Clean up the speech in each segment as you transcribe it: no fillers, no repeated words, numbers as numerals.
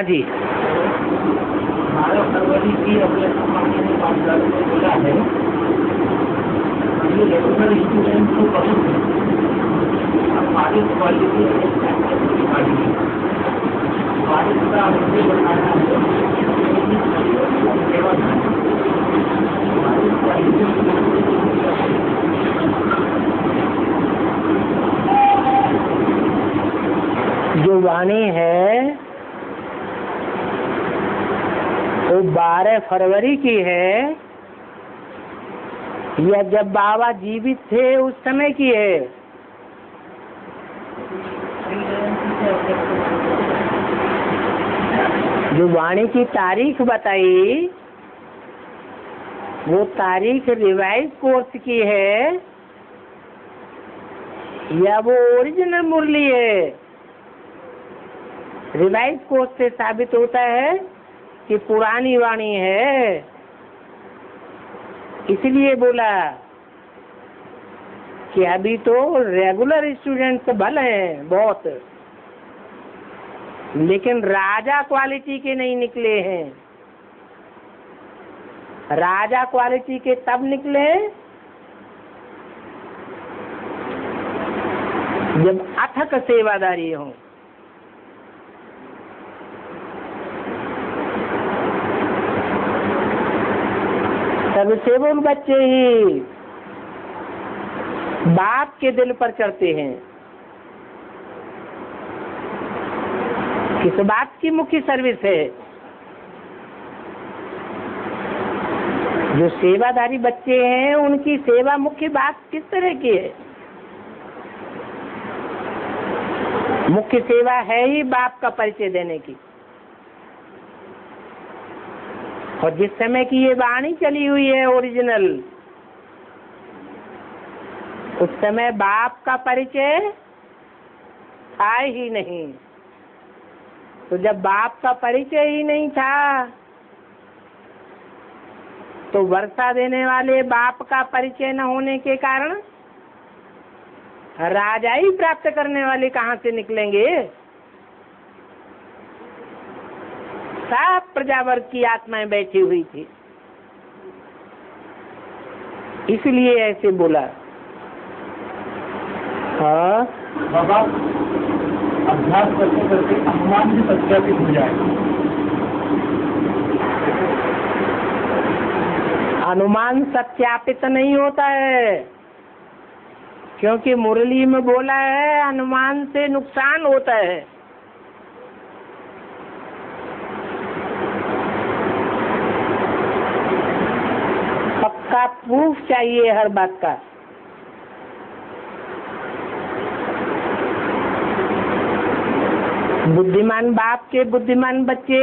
जी। 12 फरवरी की अपने पाठशाला में बोला है ये रेगुलर स्टूडेंट को पसंद है। हमारी क्वालिटी का मुझे बताना है जो वाणी है वो 12 फरवरी की है या जब बाबा जीवित थे उस समय की है? जो वाणी की तारीख बताई वो तारीख रिवाइज कोर्स की है या वो ओरिजिनल मुरली है? रिवाइज कोर्स से साबित होता है कि पुरानी वाणी है, इसलिए बोला कि अभी तो रेगुलर स्टूडेंट भले हैं बहुत, लेकिन राजा क्वालिटी के नहीं निकले हैं। राजा क्वालिटी के तब निकले जब अथक सेवादारी हो। तब से वो बच्चे ही बाप के दिल पर चढ़ते हैं। किस बात की मुख्य सर्विस है? जो सेवादारी बच्चे हैं उनकी सेवा मुख्य बात किस तरह की है? मुख्य सेवा है ही बाप का परिचय देने की। और जिस समय की ये वाणी चली हुई है ओरिजिनल, उस समय बाप का परिचय था ही नहीं। तो जब बाप का परिचय ही नहीं था तो वर्षा देने वाले बाप का परिचय न होने के कारण राजा ही प्राप्त करने वाले कहाँ से निकलेंगे? सब प्रजावर्ग की आत्माएं बैठी हुई थी, इसलिए ऐसे बोला। हाँ बाबा, अभ्यास करते करते अनुमान भी सत्यापित हो जाए। अनुमान सत्यापित नहीं होता है, क्योंकि मुरली में बोला है अनुमान से नुकसान होता है। पक्का प्रूफ चाहिए हर बात का। बुद्धिमान बाप के बुद्धिमान बच्चे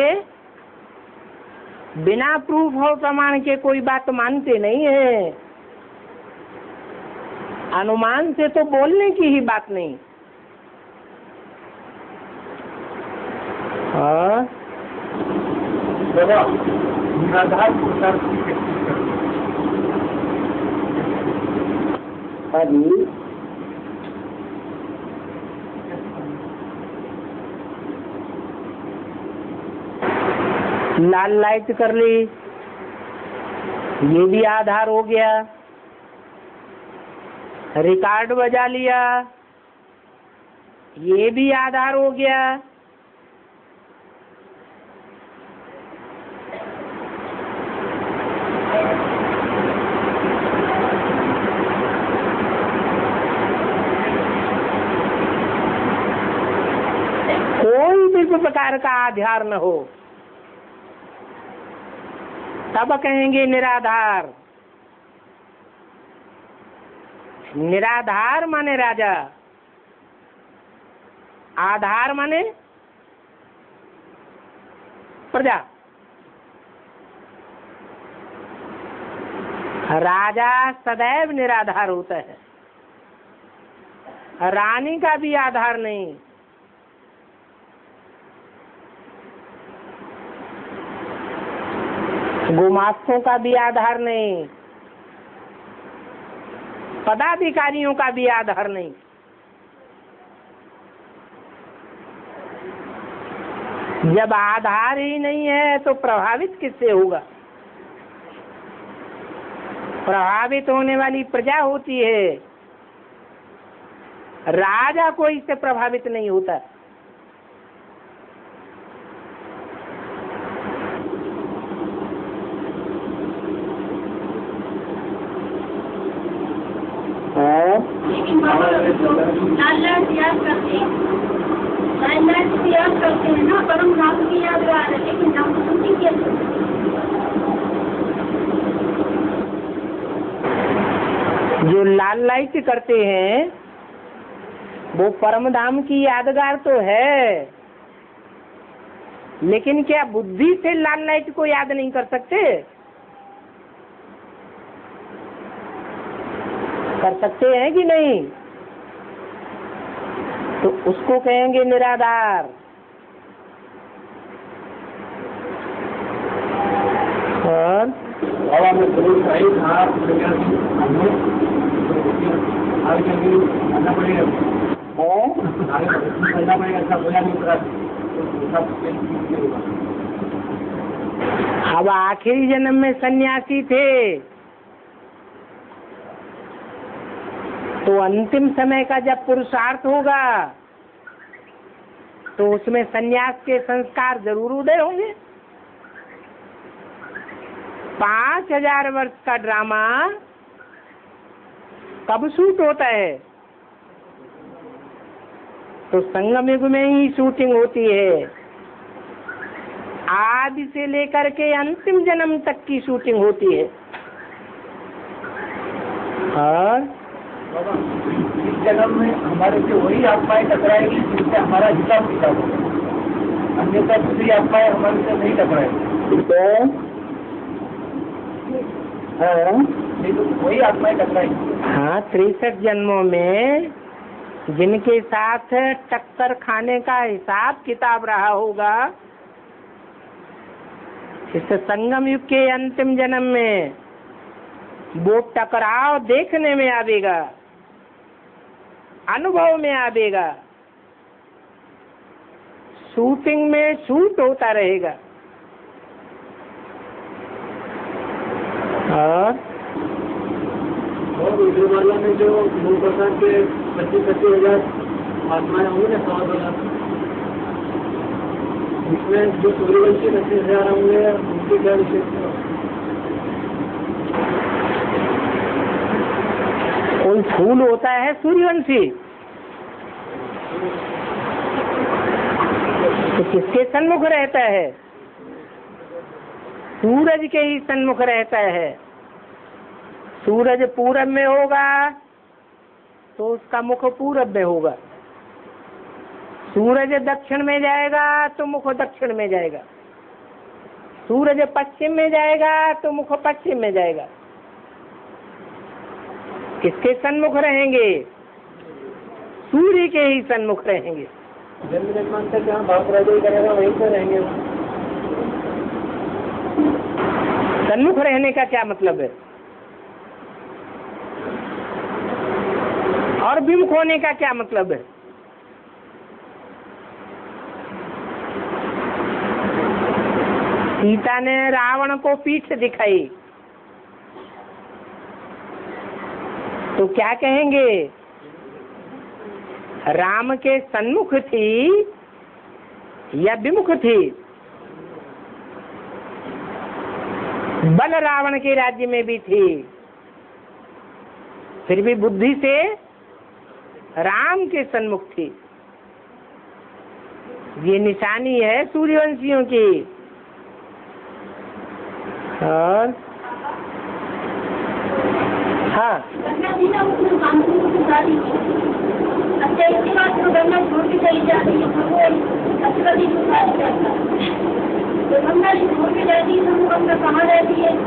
बिना प्रूफ और प्रमाण के कोई बात मानते नहीं है। अनुमान से तो बोलने की ही बात नहीं। हाँ निराधार पुरुषार्थ की प्रैक्टिस अभी लाल लाइट कर ली, ये भी आधार हो गया। रिकॉर्ड बजा लिया, ये भी आधार हो गया। कोई भी प्रकार का आधार न हो तब कहेंगे निराधार। निराधार माने राजा, आधार माने प्रजा। राजा सदैव निराधार होता है, रानी का भी आधार नहीं। गुमास्तों का भी आधार नहीं, पदाधिकारियों का भी आधार नहीं। जब आधार ही नहीं है तो प्रभावित किससे होगा? प्रभावित होने वाली प्रजा होती है, राजा कोई इससे प्रभावित नहीं होता। लेकिन बाबा लाल याद करते हैं, याद करते हैं ना, परम धाम की याद आ रहे, लेकिन हम सुनती कैसे? जो लाल लाइट करते हैं वो परम धाम की यादगार तो है, लेकिन क्या बुद्धि से लाल लाइट को याद नहीं कर सकते? कर सकते हैं कि नहीं? तो उसको कहेंगे निराधार। और बाबा में जरूर सही था, आगे चल के करना पड़ेगा, आगे करना पड़ेगा, ऐसा बोला नहीं पड़ा। अब आखिरी जन्म में सन्यासी थे, तो अंतिम समय का जब पुरुषार्थ होगा तो उसमें सन्यास के संस्कार जरूर उदय होंगे। 5000 वर्ष का ड्रामा कब शूट होता है? तो संगम युग में ही शूटिंग होती है। आदि से लेकर के अंतिम जन्म तक की शूटिंग होती है। और इस जन्म में हमारे से वही आत्माएं टकराएगी जिनसे हमारा हिसाब किताब होगा, अन्यथा दूसरी आत्माएं हमारे से नहीं टकराएगी। नहीं तो वही आत्माएं टकराएगी। हाँ, 63 जन्मों में जिनके साथ टक्कर खाने का हिसाब किताब रहा होगा, इस संगम युग के अंतिम जन्म में वो टकराव देखने में आवेगा, अनुभव में आवेगा, शूटिंग में शूट होता रहेगा। और विजयवाला में जो 9% के 25,000 आत्माएं होंगी ना, 100,000, उसमें जो सूर्यवंशी 25,000 होंगे, उनकी क्या विशेषता? कोई फूल होता है सूर्यवंशी, तो किसके सन्मुख रहता है? सूरज के ही सन्मुख रहता है। सूरज पूरब में होगा तो उसका मुख पूरब में होगा, सूरज दक्षिण में जाएगा तो मुख दक्षिण में जाएगा, सूरज पश्चिम में जाएगा तो मुख पश्चिम में जाएगा। किसके सन्मुख रहेंगे? सूर्य के ही सन्मुख रहेंगे। जन्म जन्मांतर तक जहाँ भाव राजा करेगा वहीं पर रहेंगे। सन्मुख रहने का क्या मतलब है? और विमुख होने का क्या मतलब है? सीता ने रावण को पीठ दिखाई तो क्या कहेंगे? राम के सन्मुख थी या विमुख थी? बल रावण के राज्य में भी थी, फिर भी बुद्धि से राम के सन्मुख थी। ये निशानी है सूर्यवंशियों की। और हाँ, अच्छा, इसके बाद तो गंगा छोड़ के चली जा रही है, तो गंगा छोड़ के जाती है तो गंगा कहाँ रहती है?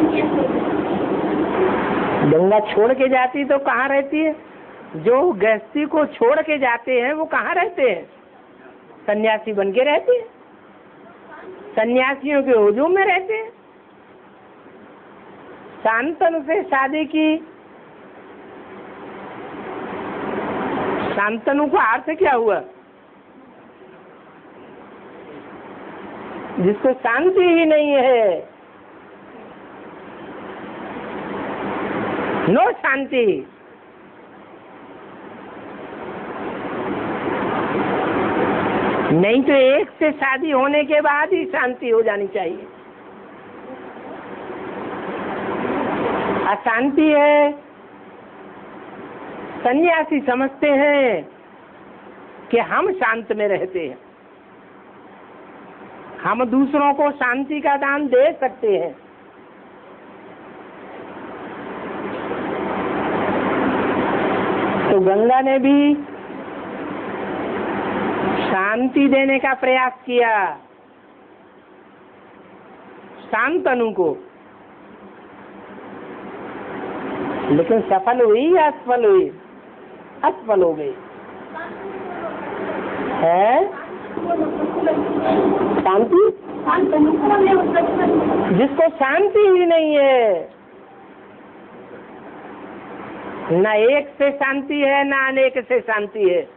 गंगा छोड़ के जाती तो कहाँ रहती है? जो गृहस्थी को छोड़ के जाते हैं वो कहाँ रहते हैं? सन्यासी बन के रहते हैं, सन्यासियों के हुजूम में रहते हैं। शांतनु से शादी की, शांतनु का अर्थ क्या हुआ? जिसको शांति ही नहीं है, नो शांति। नहीं तो एक से शादी होने के बाद ही शांति हो जानी चाहिए। अशांति है, सन्यासी समझते हैं कि हम शांत में रहते हैं, हम दूसरों को शांति का दान दे सकते हैं। तो गंगा ने भी शांति देने का प्रयास किया शांतनु को, लेकिन सफल हुई या असफल हुई? असफल हो गई है। शांति, जिसको शांति ही नहीं है, न एक से शांति है न अनेक से शांति है।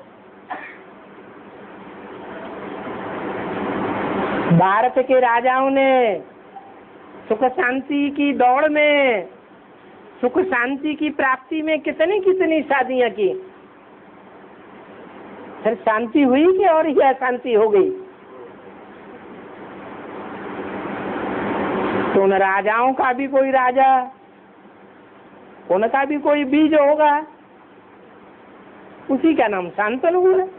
भारत के राजाओं ने सुख शांति की दौड़ में, सुख शांति की प्राप्ति में कितनी कितनी शादियां की, फिर शांति हुई कि और ही अशांति हो गई। तो उन राजाओं का भी कोई राजा, उनका भी कोई बीज होगा, उसी का नाम शांतनु है।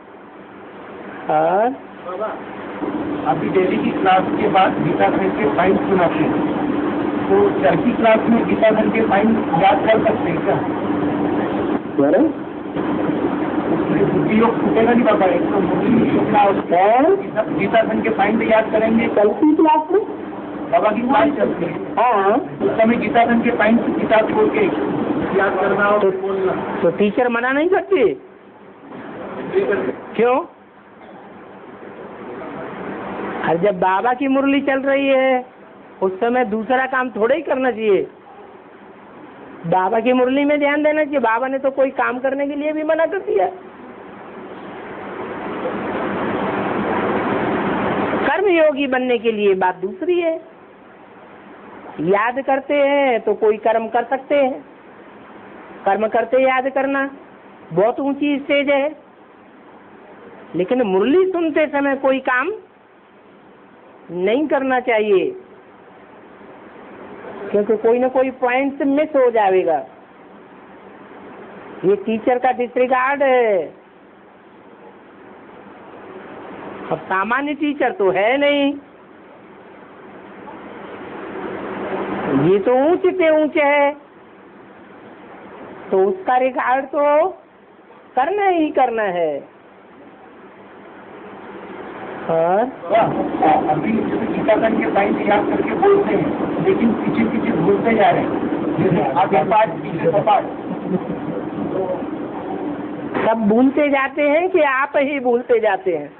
और अभी डेली की क्लास के बाद गीता खंड के फाइन सुनाते हैं, तो चरखी क्लास में गीता खंड के फाइन याद कर सकते हैं क्या? बुद्धि योग छूटेगा नहीं बाबा, एक तो बुद्धि गीता खंड के फाइन याद करेंगे चलती क्लास में। बाबा की क्लास चलती है, हाँ, उस समय गीता खंड के फाइन किताब खोल के याद करना और बोलना। तो टीचर मना नहीं करती? क्यों? और जब बाबा की मुरली चल रही है उस समय दूसरा काम थोड़ा ही करना चाहिए, बाबा की मुरली में ध्यान देना चाहिए। बाबा ने तो कोई काम करने के लिए भी मना कर दिया। कर्म योगी बनने के लिए बात दूसरी है। याद करते हैं तो कोई कर्म कर सकते हैं, कर्म करते याद करना बहुत ऊंची स्टेज है, लेकिन मुरली सुनते समय कोई काम नहीं करना चाहिए, क्योंकि कोई ना कोई पॉइंट मिस हो जाएगा। ये टीचर का डिसरिगार्ड है। अब सामान्य टीचर तो है नहीं, ये तो ऊंचे से ऊंचे है, तो उसका रिगार्ड तो करना ही करना है। और अभी गीताखंड के फाइन याद करके बोलते हैं, लेकिन पीछे पीछे भूलते जा रहे हैं। आगे पाठ पीछे पाठ सब भूलते जाते हैं कि आप ही भूलते जाते हैं?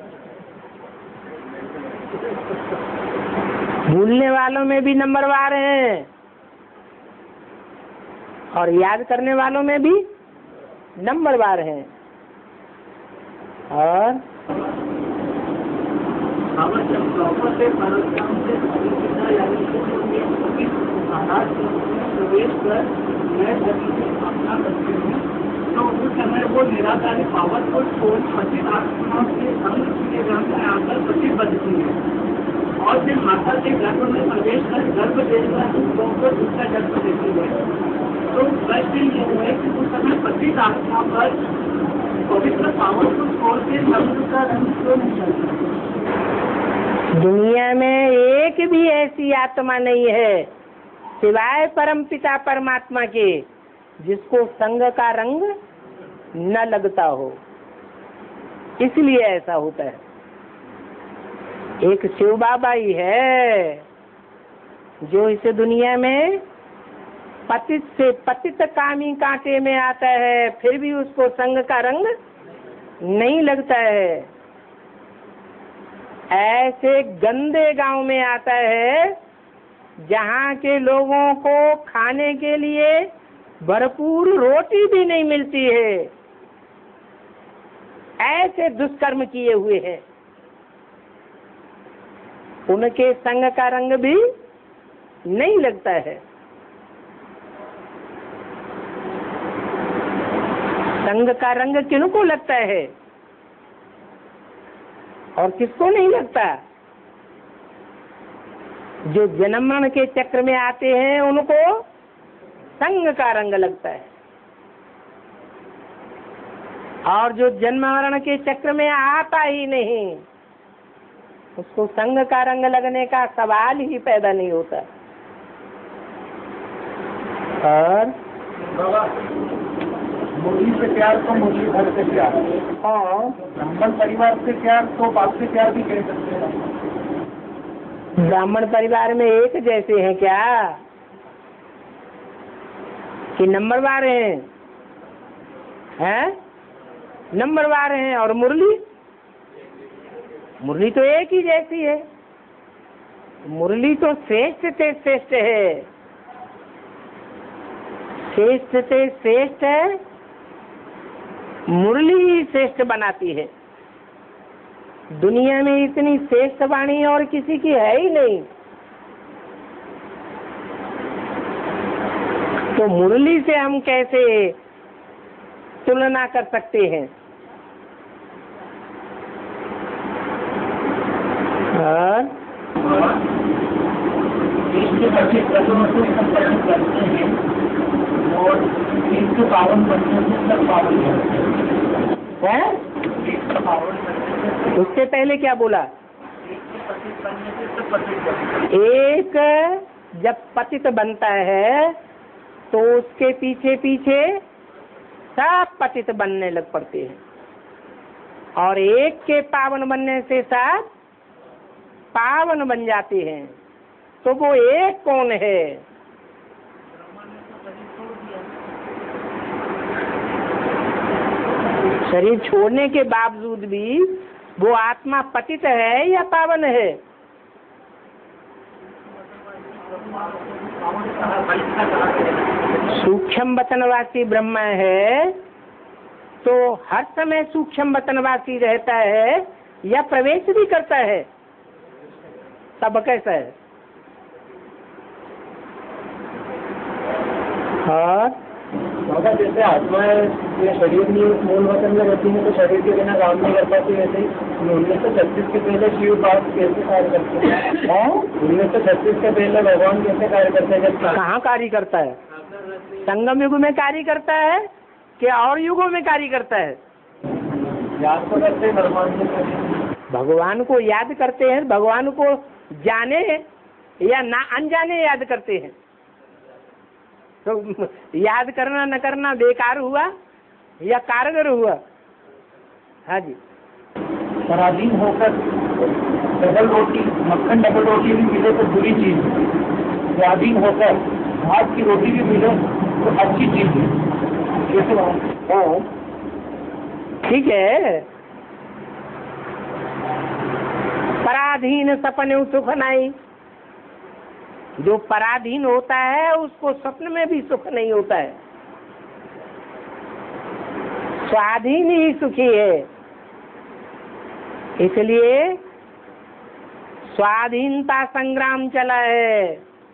भूलने वालों में भी नंबरवार हैं और याद करने वालों में भी नंबरवार हैं। और तो उस समय वो निराकारी पावरफुल सोच 25 आत्माओं के संग के ग्रंथ में आकर प्रतिबद्धती है और फिर माता के गर्भ में प्रवेश कर गर्भ देकर लोगों को दूसरा जन्म देती है। तो प्रश्न ये है कि उस समय 25 आत्मा पर पवित्र पावरफुल सोच के संग का रंग क्यों नहीं चलता? दुनिया में एक भी ऐसी आत्मा नहीं है सिवाय परमपिता परमात्मा के जिसको संग का रंग न लगता हो, इसलिए ऐसा होता है। एक शिव बाबा ही है जो इस दुनिया में पतित से पतित कामी कांटे में आता है, फिर भी उसको संग का रंग नहीं लगता है। ऐसे गंदे गांव में आता है जहाँ के लोगों को खाने के लिए भरपूर रोटी भी नहीं मिलती है, ऐसे दुष्कर्म किए हुए हैं। उनके संग का रंग भी नहीं लगता है। संग का रंग किनको लगता है और किसको नहीं लगता? जो जन्म मरण के चक्र में आते हैं उनको संग का रंग लगता है, और जो जन्म मरण के चक्र में आता ही नहीं उसको संग का रंग लगने का सवाल ही पैदा नहीं होता। और मुरली से प्यार तो मुरली घर से प्यार, और ब्राह्मण परिवार से प्यार तो बाप से प्यार भी कह सकते हैं। ब्राह्मण परिवार में एक जैसे हैं क्या कि नंबरवार हैं? नंबरवार हैं। और मुरली तो एक ही जैसी है। मुरली तो श्रेष्ठ से श्रेष्ठ है, श्रेष्ठ से श्रेष्ठ है। मुरली ही श्रेष्ठ बनाती है। दुनिया में इतनी श्रेष्ठ वाणी और किसी की है ही नहीं। तो मुरली से हम कैसे तुलना कर सकते हैं? और इसके बच्चे प्रथम से संपर्क करते हैं और इसके पावन बनने से सब पावन है? उससे पहले क्या बोला? एक जब पतित बनता है तो उसके पीछे पीछे सब पतित बनने लग पड़ते हैं, और एक के पावन बनने से सब पावन बन जाते हैं। तो वो एक कौन है? शरीर छोड़ने के बावजूद भी वो आत्मा पतित है या पावन है? सूक्ष्म वतनवासी ब्रह्म है तो हर समय सूक्ष्म वतनवासी रहता है या प्रवेश भी करता है? तब कैसा है? और जैसे आत्मा ये शरीर में मूल वतन में रहती है तो शरीर के बिना काम नहीं कर पाती, वैसे ही 1936 के पहले शिव बात कैसे कार्य करते हैं? 1936 के पहले भगवान कैसे कार्य करते हैं? जब कहाँ कार्य करता है? संगम युग में कार्य करता है कि और युगों में कार्य करता है? याद तो करते हैं भगवान को याद करते हैं। भगवान को जाने या ना अनजाने याद करते हैं। तो याद करना न करना बेकार हुआ या कारगर हुआ? हाँ जी। पराधीन होकर डबल रोटी, मक्खन डबल रोटी भी मिले तो बुरी चीज है, पराधीन होकर भात की रोटी भी मिले तो अच्छी चीज है। कैसे? ठीक है। पराधीन सपने सुख नहीं। जो पराधीन होता है उसको स्वप्न में भी सुख नहीं होता है। स्वाधीन ही सुखी है। इसलिए स्वाधीनता संग्राम चला है।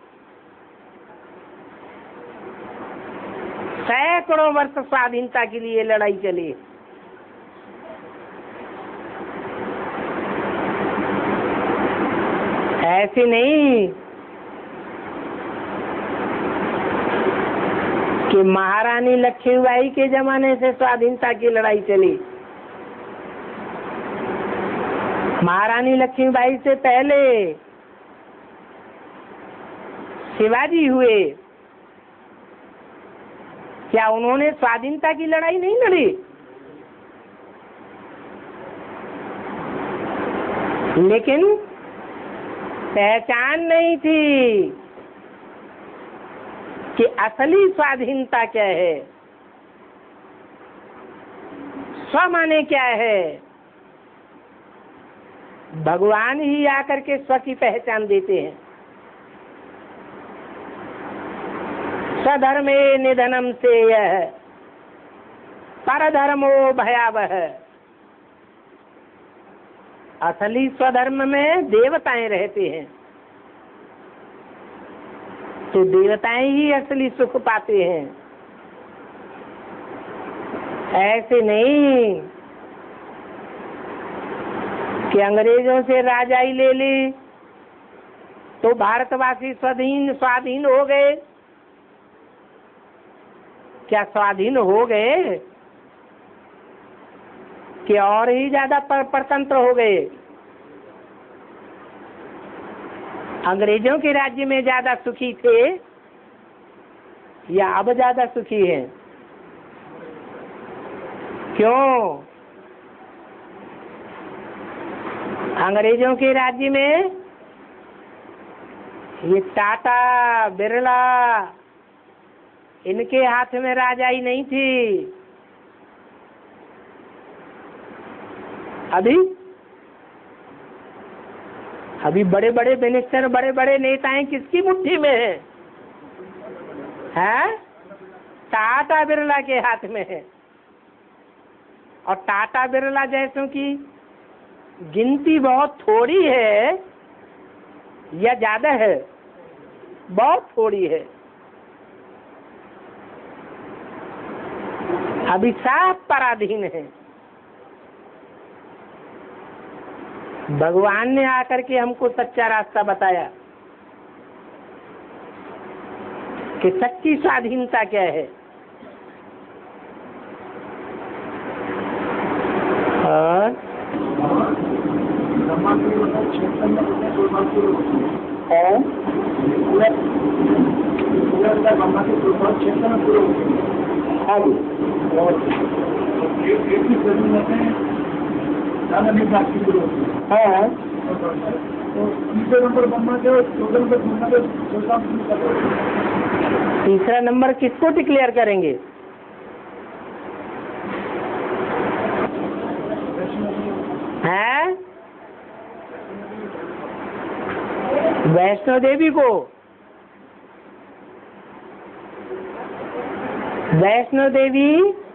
सैकड़ों वर्ष स्वाधीनता के लिए लड़ाई चली। ऐसे नहीं कि महारानी लक्ष्मीबाई के जमाने से स्वाधीनता की लड़ाई चली। महारानी लक्ष्मीबाई से पहले शिवाजी हुए, क्या उन्होंने स्वाधीनता की लड़ाई नहीं लड़ी? लेकिन पहचान नहीं थी कि असली स्वाधीनता क्या है, स्व माने क्या है। भगवान ही आकर के स्व की पहचान देते हैं। स्वधर्मे निधनम से यह परधर्मो भयावह। असली स्वधर्म में देवताएं रहते हैं, तो देवताएं ही असली सुख पाते हैं। ऐसे नहीं कि अंग्रेजों से राजाई ले ली तो भारतवासी स्वाधीन हो गए। क्या स्वाधीन हो गए कि और ही ज्यादा परतंत्र हो गए? अंग्रेजों के राज्य में ज्यादा सुखी थे या अब ज्यादा सुखी हैं? क्यों? अंग्रेजों के राज्य में ये टाटा बिरला इनके हाथ में राजाई नहीं थी। अभी बड़े बड़े मिनिस्टर, बड़े बड़े नेताएं किसकी मुट्ठी में हैं? टाटा बिरला के हाथ में है। और टाटा बिरला जैसों की गिनती बहुत थोड़ी है या ज्यादा है? बहुत थोड़ी है। अभी साफ पराधीन है। भगवान ने आकर के हमको सच्चा रास्ता बताया कि सच्ची स्वाधीनता क्या है। और हाँ, तीसरा नंबर किसको डिक्लेयर करेंगे? हैं? वैष्णो देवी को। वैष्णो देवी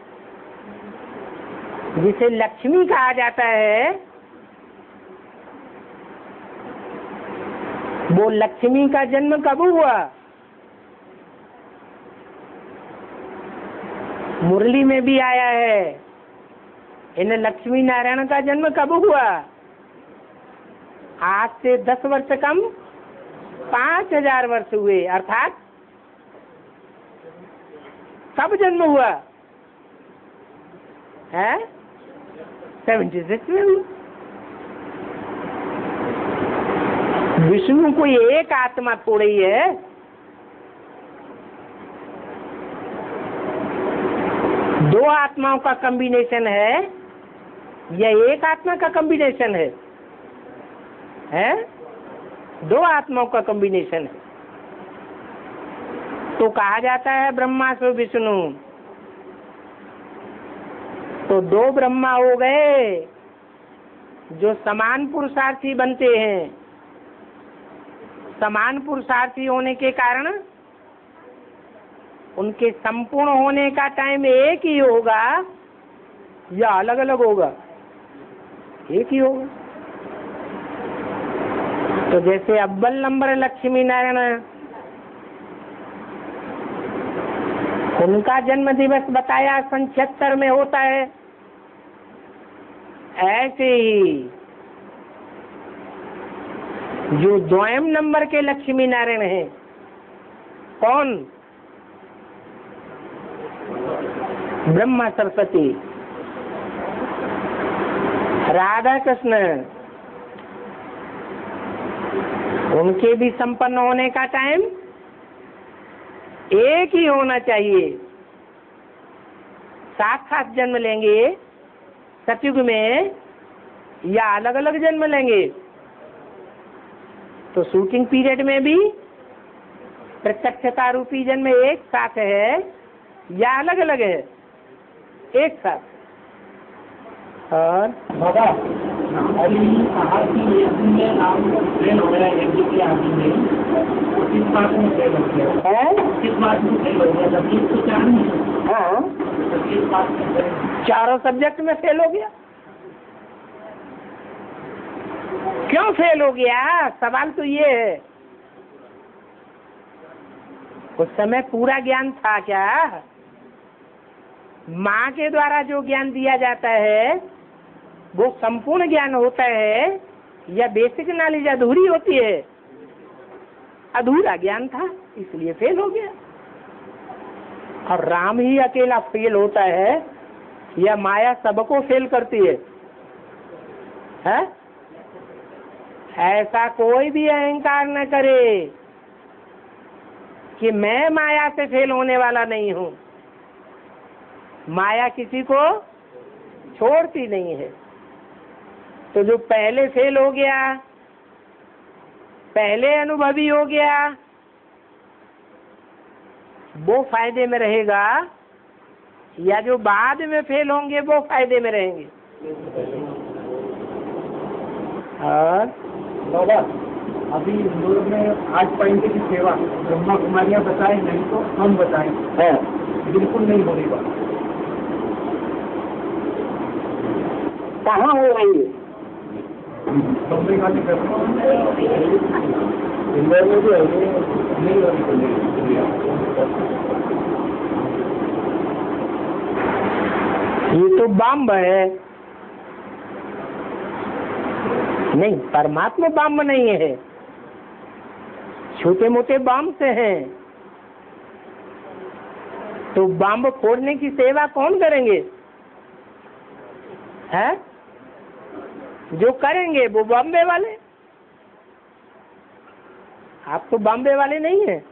जिसे लक्ष्मी कहा जाता है, वो लक्ष्मी का जन्म कब हुआ? मुरली में भी आया है। इन लक्ष्मी नारायण का जन्म कब हुआ? आज से 10 वर्ष कम 5000 वर्ष हुए, अर्थात कब जन्म हुआ है? 76 में हुआ। विष्णु कोई एक आत्मा थोड़ी है। दो आत्माओं का कॉम्बिनेशन है या एक आत्मा का कॉम्बिनेशन है? दो आत्माओं का कॉम्बिनेशन है। तो कहा जाता है ब्रह्मा से विष्णु। तो दो ब्रह्मा हो गए जो समान पुरुषार्थी बनते हैं। समान पुरुषार्थी होने के कारण उनके संपूर्ण होने का टाइम एक ही होगा या अलग अलग होगा? एक ही होगा। तो जैसे अव्वल नंबर लक्ष्मी नारायण, उनका जन्म दिवस बताया सन 76 में होता है। ऐसे ही जो द्वयम नंबर के लक्ष्मी नारायण हैं, कौन? ब्रह्मा सरस्वती, राधा कृष्ण, उनके भी संपन्न होने का टाइम एक ही होना चाहिए। साथ साथ जन्म लेंगे सतयुग में या अलग अलग जन्म लेंगे? तो शूटिंग पीरियड में भी प्रत्यक्षता रूपी जन्म एक साथ है या अलग अलग है? एक साथ। और बाबा अभी कहा कि एक दिन में नाम फेल हो गया, एक दिन के आदमी में किस बात में फेल हो गया? किस बात में फेल हो गया? जबकि तो क्या नहीं। हाँ, किस बात में? चारों सब्जेक्ट में फेल हो गया। क्यों फेल हो गया? सवाल तो ये है, उस समय पूरा ज्ञान था क्या? माँ के द्वारा जो ज्ञान दिया जाता है वो संपूर्ण ज्ञान होता है या बेसिक नॉलेज अधूरी होती है? अधूरा ज्ञान था, इसलिए फेल हो गया। और राम ही अकेला फेल होता है या माया सबको फेल करती है? ऐसा कोई भी अहंकार न करे कि मैं माया से फेल होने वाला नहीं हूँ। माया किसी को छोड़ती नहीं है। तो जो पहले फेल हो गया, पहले अनुभवी हो गया, वो फायदे में रहेगा या जो बाद में फेल होंगे वो फायदे में रहेंगे? और बाबा अभी इंदौर में 8 पॉइंट की सेवा ब्रह्मा कुमारियाँ बताए, नहीं तो हम बताएं, बिल्कुल नहीं हो रही बात। कहाँ हो रही है? बम्बई का इंदौर में भी नहीं हो रही। ये तो बम्ब है। नहीं, परमात्मा बम्ब नहीं है, छोटे मोटे बम्ब से हैं। तो बम्ब फोड़ने की सेवा कौन करेंगे? है जो करेंगे वो बॉम्बे वाले। आप तो बॉम्बे वाले नहीं हैं।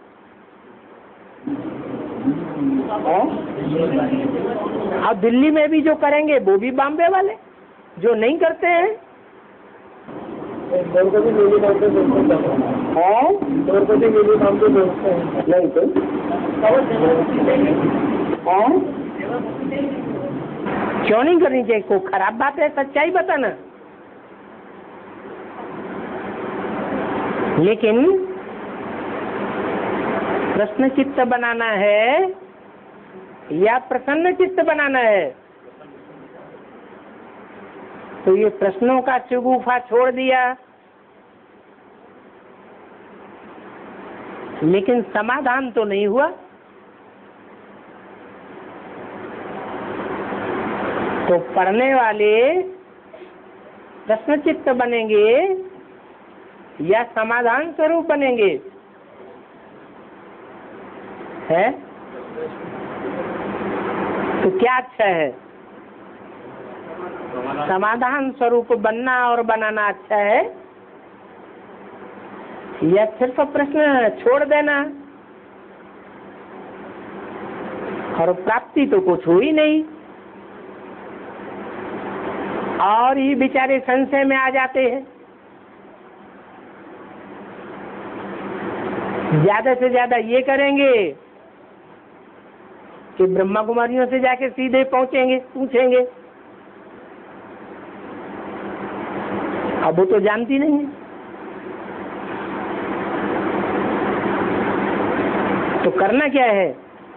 और दिल्ली में भी जो करेंगे वो भी बॉम्बे वाले, जो नहीं करते हैं। इंदौर को भी मेले काम पे बोलते हैं। इंदौर को भी मेले काम पे बोलते हैं। नहीं तो क्यों नहीं करनी चाहिए? कोई खराब बात है? सच्चाई बताना। लेकिन प्रश्न चित्त बनाना है या प्रसन्न चित्त बनाना है? तो ये प्रश्नों का चुगूफा छोड़ दिया, लेकिन समाधान तो नहीं हुआ। तो पढ़ने वाले प्रश्नचित्त बनेंगे या समाधान स्वरूप बनेंगे? है तो क्या अच्छा है? समाधान स्वरूप बनना और बनाना अच्छा है या सिर्फ प्रश्न छोड़ देना और प्राप्ति तो कुछ हुई नहीं, और ही बेचारे संशय में आ जाते हैं। ज्यादा से ज्यादा ये करेंगे कि ब्रह्मा कुमारियों से जाके सीधे पहुंचेंगे, पूछेंगे। अब वो तो जानती नहीं है, तो करना क्या है?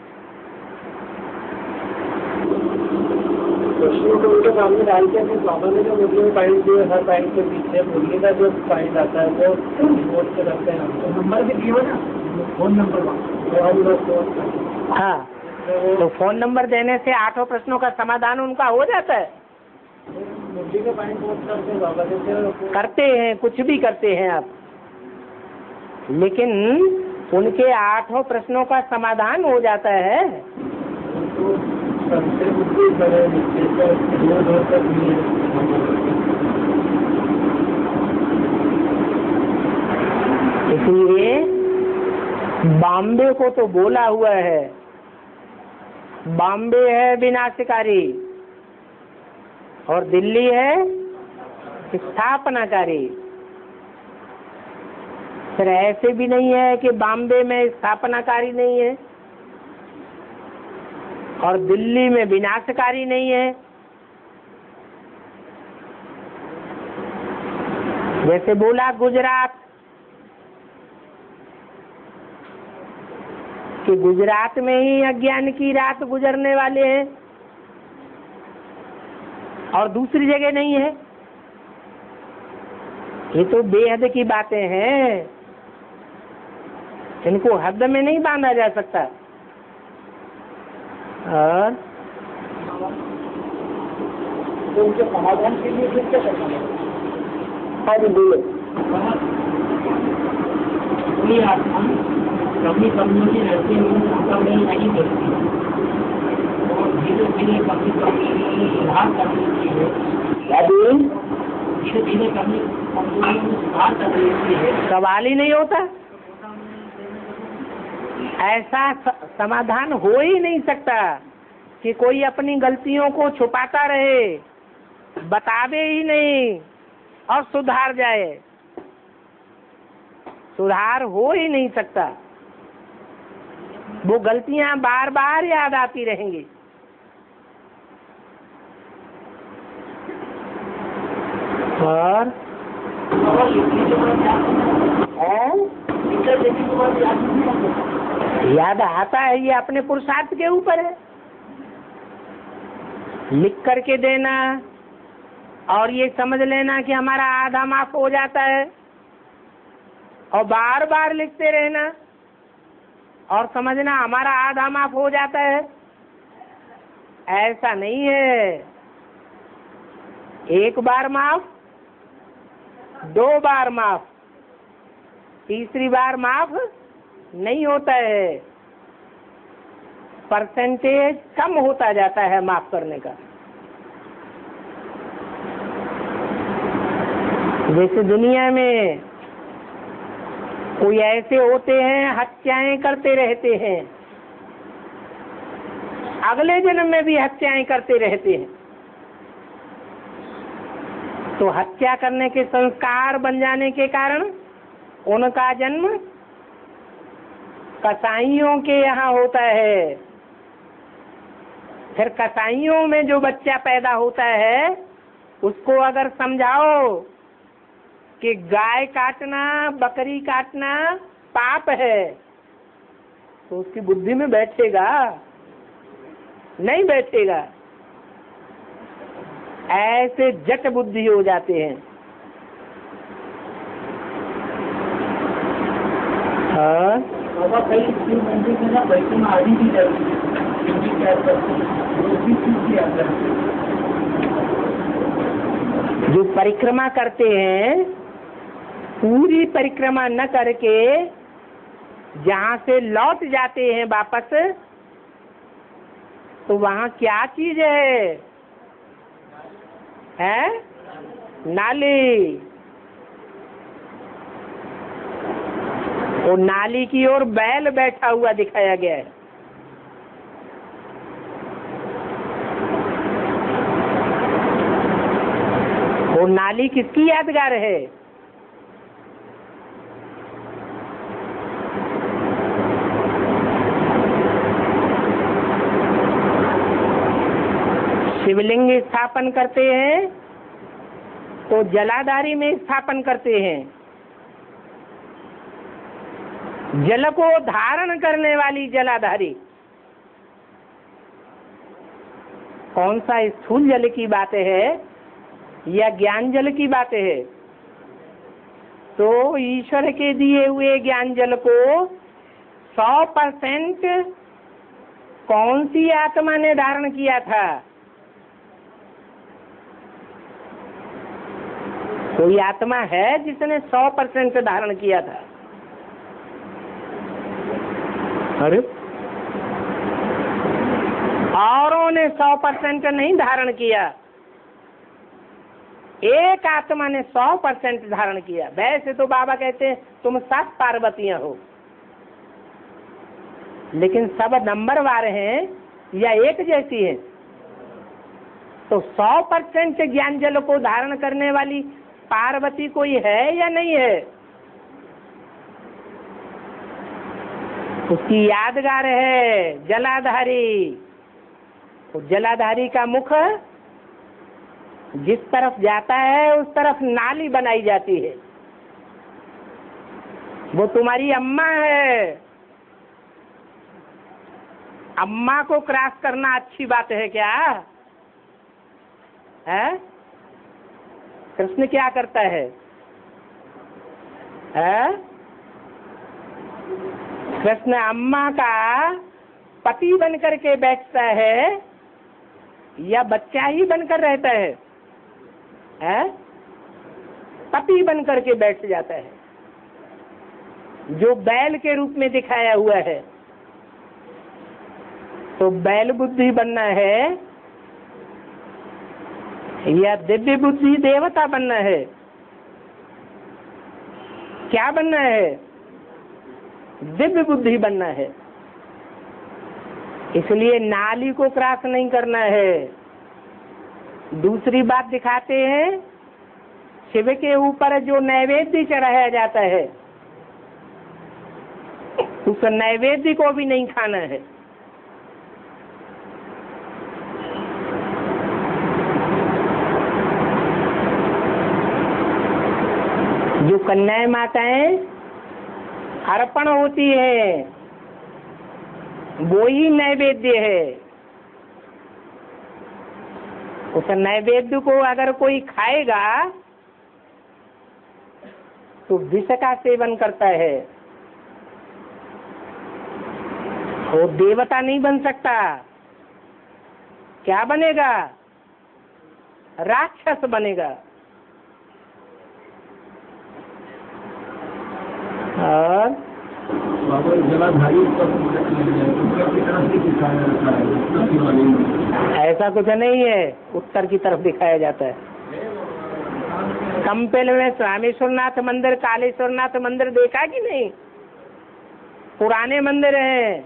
प्रश्नों को उनके सामने डाल के अपने बाबा ने जो मुझे पॉइंट दिए, हर पॉइंट के पीछे बोलने का जो पॉइंट आता है वो नोट से रखते हैं। तो नंबर भी दिए ना, फोन नंबर हाँ, तो फोन नंबर देने से 8 प्रश्नों का समाधान उनका हो जाता है। मुझे का पॉइंट नोट करते हैं बाबा जैसे करते हैं, कुछ भी करते हैं आप, लेकिन उनके 8 प्रश्नों का समाधान हो जाता है। इसलिए बॉम्बे को तो बोला हुआ है, बॉम्बे है विनाशकारी और दिल्ली है स्थापनाकारी। फिर ऐसे भी नहीं है कि बॉम्बे में स्थापनाकारी नहीं है और दिल्ली में विनाशकारी नहीं है। जैसे बोला गुजरात, कि गुजरात में ही अज्ञान की रात गुजरने वाले हैं और दूसरी जगह नहीं है। ये तो बेहद की बातें हैं, इनको हद में नहीं बांधा जा सकता। और तो उनके समाधान के लिए फिर क्या करना है? हाँ जी बोलो। कोई आत्मा कमी कमजोरी रहती है उसका मेल नहीं करती और धीरे धीरे कमी कमजोरी सुधार करनी चाहिए। धीरे धीरे कमी कमजोरी में सुधार करनी चाहिए। सवाल ही नहीं होता, ऐसा समाधान हो ही नहीं सकता कि कोई अपनी गलतियों को छुपाता रहे, बतावे ही नहीं और सुधार जाए। सुधार हो ही नहीं सकता, वो गलतियां बार बार याद आती रहेंगी। और याद आता है, ये अपने पुरुषार्थ के ऊपर है। लिख करके देना और ये समझ लेना कि हमारा आधा माफ हो जाता है, और बार बार लिखते रहना और समझना हमारा आधा माफ हो जाता है, ऐसा नहीं है। एक बार माफ, 2 बार माफ, तीसरी बार माफ नहीं होता है, परसेंटेज कम होता जाता है माफ करने का। जैसे दुनिया में कोई ऐसे होते हैं हत्याएं करते रहते हैं, अगले जन्म में भी हत्याएं करते रहते हैं, तो हत्या करने के संस्कार बन जाने के कारण उनका जन्म कसाईयों के यहाँ होता है। फिर कसाईयों में जो बच्चा पैदा होता है उसको अगर समझाओ कि गाय काटना, बकरी काटना पाप है, तो उसकी बुद्धि में बैठेगा? नहीं बैठेगा। ऐसे जट बुद्धि हो जाते हैं। हाँ, बाबा कई शिव मंदिर में ना बैठने में आदि भी जाती जो परिक्रमा करते हैं, पूरी परिक्रमा न करके जहाँ से लौट जाते हैं वापस, तो वहाँ क्या चीज है? नाली। वो नाली की ओर बैल बैठा हुआ दिखाया गया है। वो नाली किसकी यादगार है? शिवलिंग स्थापन करते हैं तो जलाधारी में स्थापन करते हैं। जल को धारण करने वाली जलाधारी। कौन सा स्थूल जल की बात है या ज्ञान जल की बात है? तो ईश्वर के दिए हुए ज्ञान जल को 100% कौन सी आत्मा ने धारण किया था? कोई आत्मा है जिसने 100% धारण किया था? अरे औरों ने 100% नहीं धारण किया, एक आत्मा ने 100% धारण किया। वैसे तो बाबा कहते हैं तुम 7 पार्वतियां हो, लेकिन सब नंबरवार हैं या एक जैसी हैं? तो 100% ज्ञान जल को धारण करने वाली पार्वती कोई है या नहीं है? उसकी यादगार है जलाधारी। तो जलाधारी का मुख जिस तरफ जाता है उस तरफ नाली बनाई जाती है। वो तुम्हारी अम्मा है। अम्मा को क्रॉस करना अच्छी बात है क्या है? कृष्ण क्या करता है? है? कृष्ण अम्मा का पति बनकर के बैठता है या बच्चा ही बनकर रहता है? पति बनकर के बैठ जाता है, जो बैल के रूप में दिखाया हुआ है। तो बैल बुद्धि बनना है या दिव्य बुद्धि देवता बनना है? क्या बनना है? दिव्य बुद्धि बनना है। इसलिए नाली को क्रॉस नहीं करना है। दूसरी बात दिखाते हैं, शिव के ऊपर जो नैवेद्य चढ़ाया जाता है उस नैवेद्य को भी नहीं खाना है। जो कन्याएं माताएं अर्पण होती है वो ही नैवेद्य है। उस नैवेद्य को अगर कोई खाएगा तो विष का सेवन करता है, वो देवता नहीं बन सकता। क्या बनेगा? राक्षस बनेगा। और ऐसा कुछ नहीं है, उत्तर की तरफ दिखाया जाता है। कंपेल में स्वामीश्वरनाथ मंदिर, कालेश्वरनाथ मंदिर देखा कि नहीं? पुराने मंदिर हैं।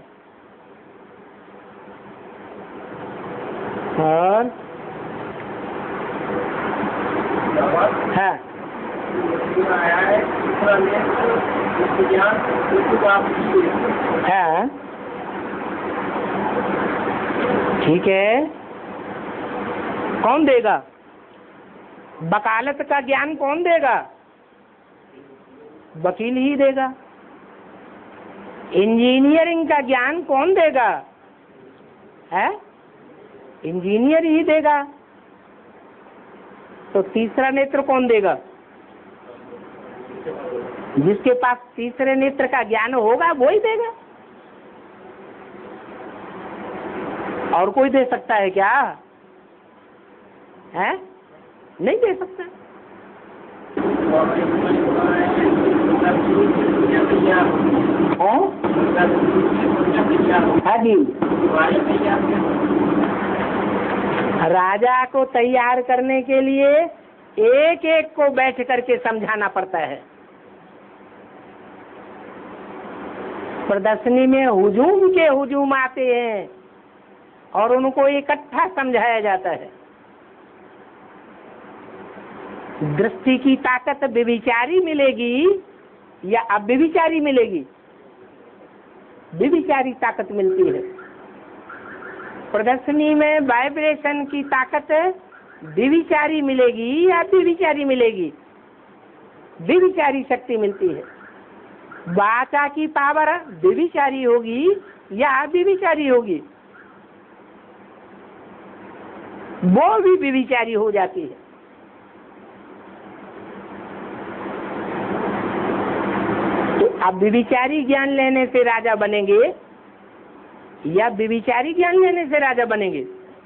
और हाँ, हाँ ठीक है। कौन देगा? वकालत का ज्ञान कौन देगा? वकील ही देगा। इंजीनियरिंग का ज्ञान कौन देगा? है इंजीनियर ही देगा। तो तीसरा नेत्र कौन देगा? जिसके पास तीसरे नेत्र का ज्ञान होगा वो ही देगा। और कोई दे सकता है क्या? है? नहीं दे सकता। हाँ जी, राजा को तैयार करने के लिए एक एक को बैठ करके समझाना पड़ता है। प्रदर्शनी में हुजूम के हुजूम आते हैं और उनको इकट्ठा समझाया जाता है। दृष्टि की ताकत व्यभिचारी मिलेगी या अव्यभिचारी मिलेगी? व्यभिचारी ताकत मिलती है। प्रदर्शनी में वाइब्रेशन की ताकत व्यभिचारी मिलेगी या व्यभिचारी मिलेगी? व्यभिचारी शक्ति मिलती है। वाचा की पावर व्यभिचारी होगी या अव्यभिचारी होगी? वो भी व्यभिचारी हो जाती है। तो अब व्यभिचारी ज्ञान लेने से राजा बनेंगे या व्यभिचारी ज्ञान लेने से राजा बनेंगे?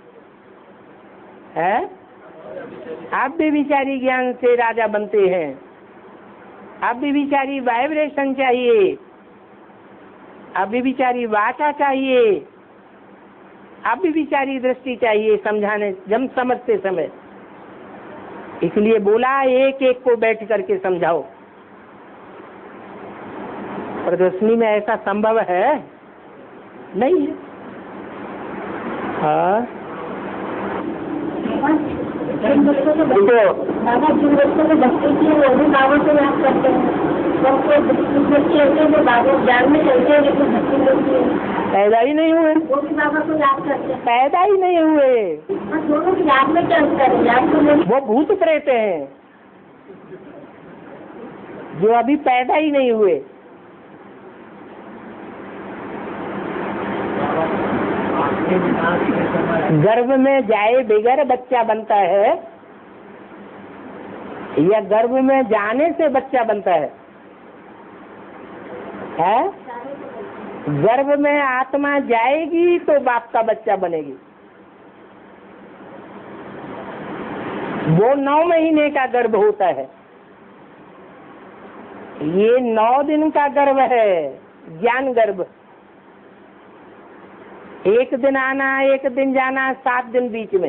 है? आप व्यभिचारी ज्ञान से राजा बनते हैं। अब व्यभिचारी वाइब्रेशन चाहिए, अब व्यभिचारी वाचा चाहिए, अब व्यभिचारी दृष्टि चाहिए समझाने जब समझते समय। इसलिए बोला एक एक को बैठ करके समझाओ। प्रदर्शनी में ऐसा संभव है? नहीं है। हाँ दादा जिन बच्चों को भक्ति की वो भी बाबा को याद करते हैं। बच्चे होते हैं जो बाबा ज्ञान में चलते हैं लेकिन भक्ति होती है। पैदा ही नहीं हुए, वो भी बाबा को याद करते हैं। पैदा ही नहीं हुए। बस दोनों की याद में क्या अंतर है? याद तो नहीं। वो भूत प्रेत हैं जो अभी पैदा ही नहीं हुए। गर्भ में जाए बगैर बच्चा बनता है या गर्भ में जाने से बच्चा बनता है? है। गर्भ में आत्मा जाएगी तो बाप का बच्चा बनेगी। वो 9 महीने का गर्भ होता है, ये 9 दिन का गर्भ है, ज्ञान गर्भ। 1 दिन आना 1 दिन जाना, 7 दिन बीच में।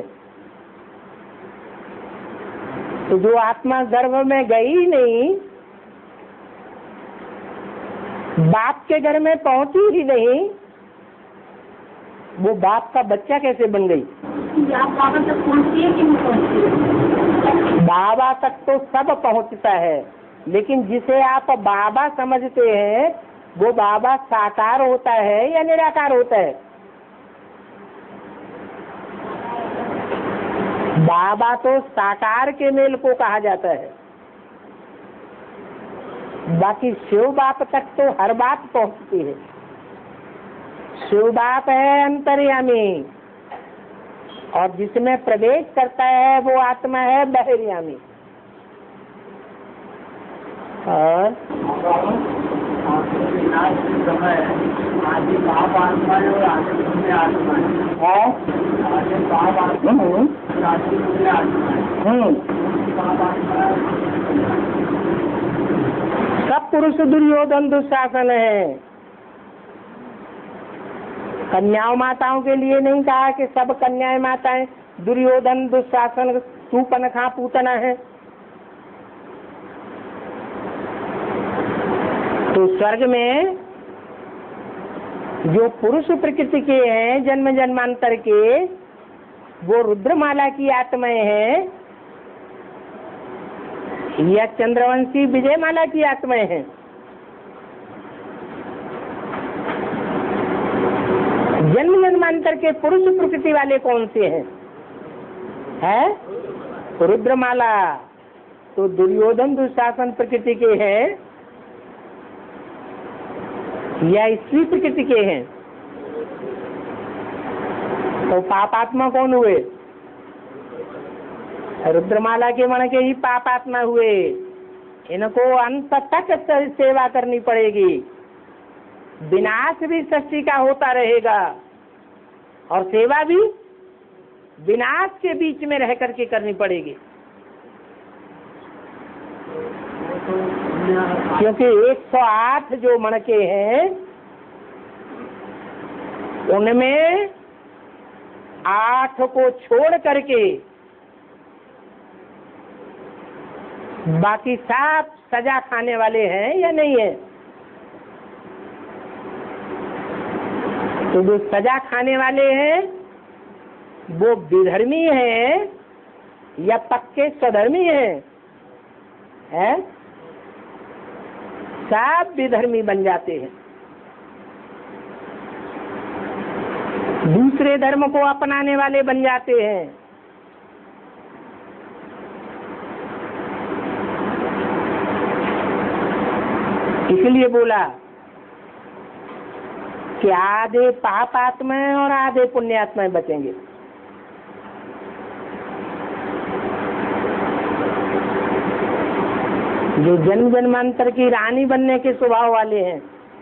तो जो आत्मा गर्भ में गई नहीं, बाप के घर में पहुंची ही नहीं, वो बाप का बच्चा कैसे बन गई? आप बाबा तक पहुँचती है कि नहीं पहुँचती है? बाबा तक तो सब पहुंचता है, लेकिन जिसे आप बाबा समझते हैं वो बाबा साकार होता है या निराकार होता है? बाबा तो साकार के मेल को कहा जाता है। बाकी शिव बाप तक तो हर बात पहुंचती है। शिव बाप है अंतर्यामी, और जिसमें प्रवेश करता है वो आत्मा है बहिर्यामी। और सब पुरुष दुर्योधन दुशासन है। कन्याओं माताओं के लिए नहीं कहा कि सब कन्याएं माताएं दुर्योधन दुशासन सूर्पनखा पूतना है। तो स्वर्ग में जो पुरुष प्रकृति के हैं जन्म जन्मांतर के, वो रुद्रमाला की आत्माएं हैं या चंद्रवंशी विजयमाला की आत्माएं हैं? जन्म जन्मांतर के पुरुष प्रकृति वाले कौन से हैं? है रुद्रमाला। तो दुर्योधन दुशासन प्रकृति के हैं या स्त्री प्रकृति के हैं? तो पापात्मा कौन हुए? रुद्रमाला के मन के ही पापात्मा हुए। इनको अंत तक सेवा करनी पड़ेगी। विनाश भी सृष्टि का होता रहेगा और सेवा भी विनाश के बीच में रह करके करनी पड़ेगी, क्योंकि 108 जो मणके हैं उनमें 8 को छोड़ करके बाकी सब सजा खाने वाले हैं या नहीं है? तो जो सजा खाने वाले हैं वो विधर्मी हैं या पक्के स्वधर्मी हैं? है? सब विधर्मी बन जाते हैं, दूसरे धर्म को अपनाने वाले बन जाते हैं। इसलिए बोला कि आधे पाप आत्माएं और आधे पुण्यात्माएं बचेंगे। जो जन्म जन्मांतर की रानी बनने के स्वभाव वाले हैं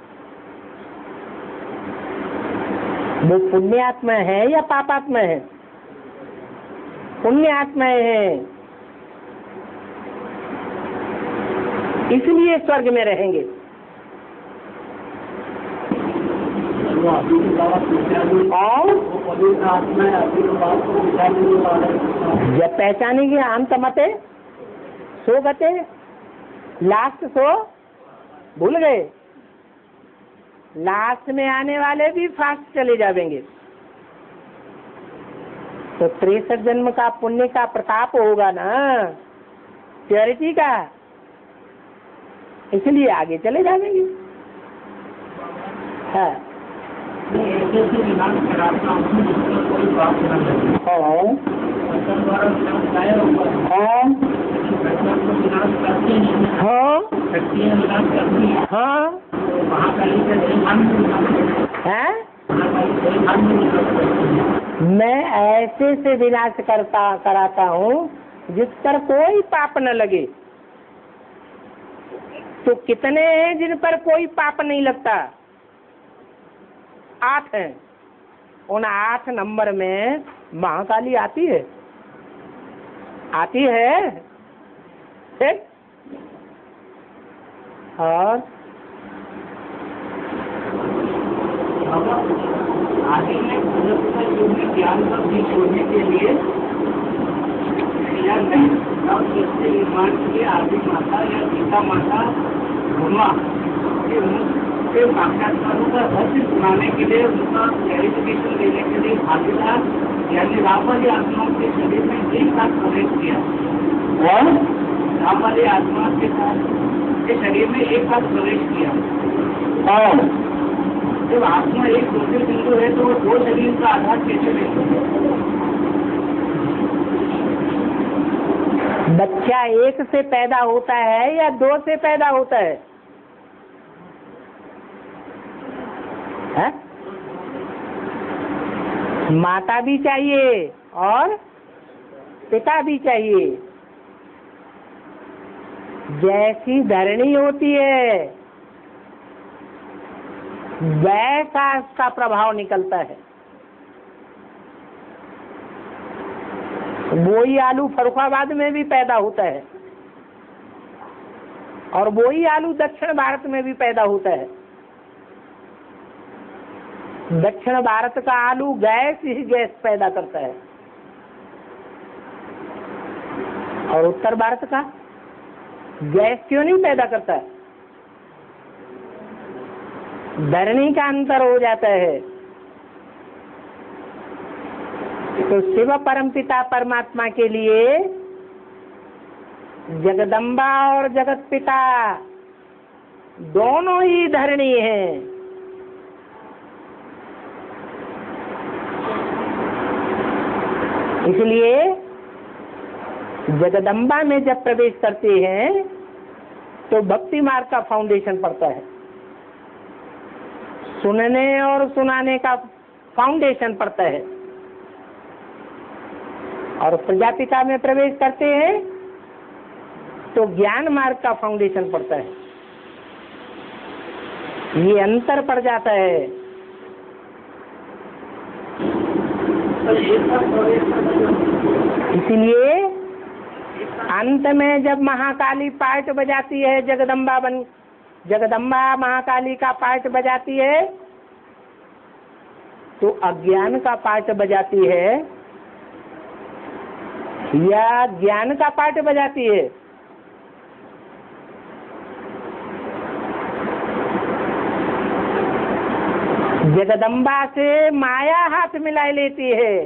वो पुण्यात्मा है या पापात्मा है? पुण्यात्माएं हैं, इसलिए स्वर्ग में रहेंगे। और जब पहचानेंगे हम तमते सो गते, लास्ट सो भूल गए, लास्ट में आने वाले भी फास्ट चले जाएंगे। तो 63 जन्म का पुण्य का प्रताप होगा ना, प्योरिटी का, इसलिए आगे चले जाएंगे। हाँ मैं ऐसे से विनाश कराता हूँ जिस पर कोई पाप न लगे। तो कितने हैं जिन पर कोई पाप नहीं लगता? 8 हैं। उन 8 नंबर में महाकाली आती है, आती है। ठीक? और आगे में ज्ञान का बीज छोड़ने के लिए या निर्माण के आदि माता या सीता माता ब्रह्मा के साक्षात्कारों का रहस्य सुनाने के लिए, उनका क्लैरिफिकेशन देने के लिए भागीदार यानी राम वाली आत्माओं के शरीर में एक साथ प्रवेश किया। और राम वाली आत्मा के साथ के शरीर में एक साथ प्रवेश किया। और जब आत्मा एक दूसरे बिंदु है तो 2 शरीर का आधार कैसे लेंगे? बच्चा 1 से पैदा होता है या 2 से पैदा होता है? है? माता भी चाहिए और पिता भी चाहिए। जैसी धरणी होती है वैसा इसका प्रभाव निकलता है। वही आलू फर्रुखाबाद में भी पैदा होता है और वही आलू दक्षिण भारत में भी पैदा होता है। दक्षिण भारत का आलू गैस ही गैस पैदा करता है और उत्तर भारत का गैस क्यों नहीं पैदा करता है? धरणी का अंतर हो जाता है। तो शिव परमपिता परमात्मा के लिए जगदम्बा और जगत पिता दोनों ही धरणी हैं। इसलिए जगदम्बा में जब प्रवेश करते हैं तो भक्ति मार्ग का फाउंडेशन पड़ता है, सुनने और सुनाने का फाउंडेशन पड़ता है। और प्रजापिता में प्रवेश करते हैं तो ज्ञान मार्ग का फाउंडेशन पड़ता है। ये अंतर पड़ जाता है। इसलिए अंत में जब महाकाली पार्ट बजाती है, जगदम्बा महाकाली का पार्ट बजाती है तो अज्ञान का पार्ट बजाती है या ज्ञान का पार्ट बजाती है? जगदम्बा से माया हाथ मिला लेती है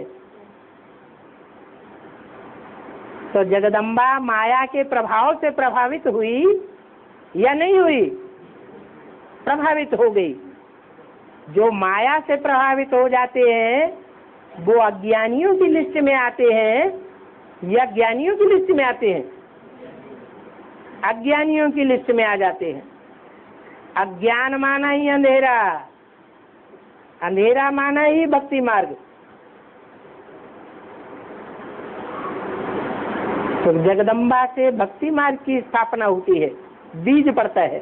तो जगदम्बा माया के प्रभाव से प्रभावित हुई या नहीं हुई? प्रभावित हो गई। जो माया से प्रभावित हो जाते हैं वो अज्ञानियों की लिस्ट में आते हैं या ज्ञानियों की लिस्ट में आते हैं? अज्ञानियों की लिस्ट में आ जाते हैं। अज्ञान माना ही अंधेरा, अंधेरा माना ही भक्ति मार्ग। तो जगदम्बा से भक्ति मार्ग की स्थापना होती है, बीज पड़ता है।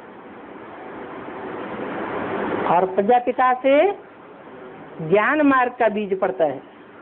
और प्रजापिता से ज्ञान मार्ग का बीज पड़ता है।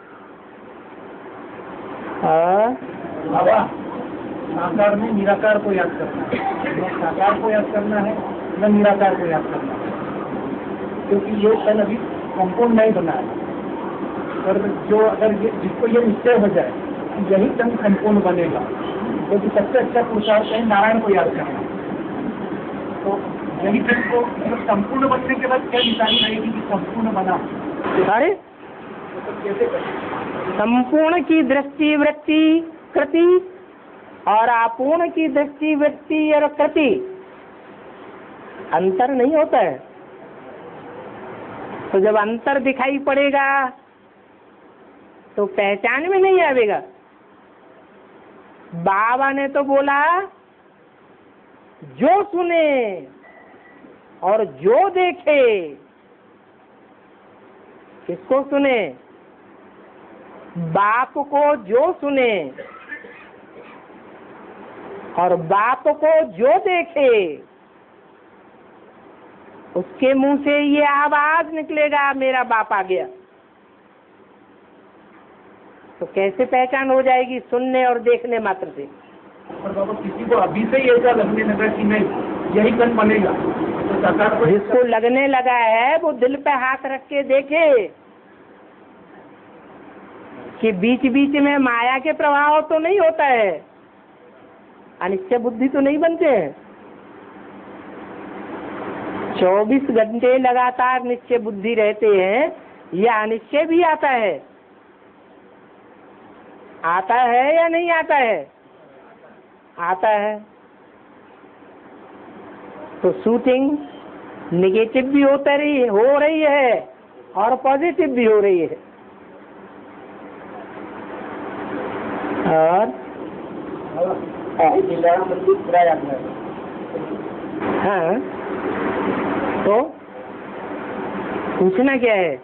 साकार में निराकार को याद करना है, न साकार को याद करना है न निराकार को याद करना है, क्योंकि ये कल अभी संपूर्ण नहीं बना है। पर जो अगर जिसको ये निश्चय हो जाए यही तंग संपूर्ण बनेगा, तो सबसे अच्छा पुरुषार्थ है नारायण को याद करना। तो यही तंग को मतलब संपूर्ण बनने के बाद क्या निशानी रहेगी कि संपूर्ण बना? अरे कैसे करें? संपूर्ण की दृष्टि वृत्ति कृति और अपूर्ण की दृष्टि वृत्ति और कृति अंतर नहीं होता है। तो जब अंतर दिखाई पड़ेगा तो पहचान में नहीं आवेगा। बाबा ने तो बोला जो सुने और जो देखे। किसको सुने? बाप को जो सुने और बाप को जो देखे उसके मुंह से ये आवाज निकलेगा, मेरा बाप आ गया। तो कैसे पहचान हो जाएगी? सुनने और देखने मात्र से। और बाबा किसी को अभी से ही ऐसा लगने लगा कि नहीं यही कल बनेगा, तो सरकार को जिसको लगने लगा है वो दिल पे हाथ रख के देखे कि बीच बीच में माया के प्रभाव तो नहीं होता है, अनिश्चय बुद्धि तो नहीं बनते हैं। 24 घंटे लगातार निश्चय बुद्धि रहते हैं, यह अनिश्चय भी आता है। आता है या नहीं आता है? आता है। तो शूटिंग निगेटिव भी हो रही है और पॉजिटिव भी हो रही है। और हाँ, तो पूछना क्या है?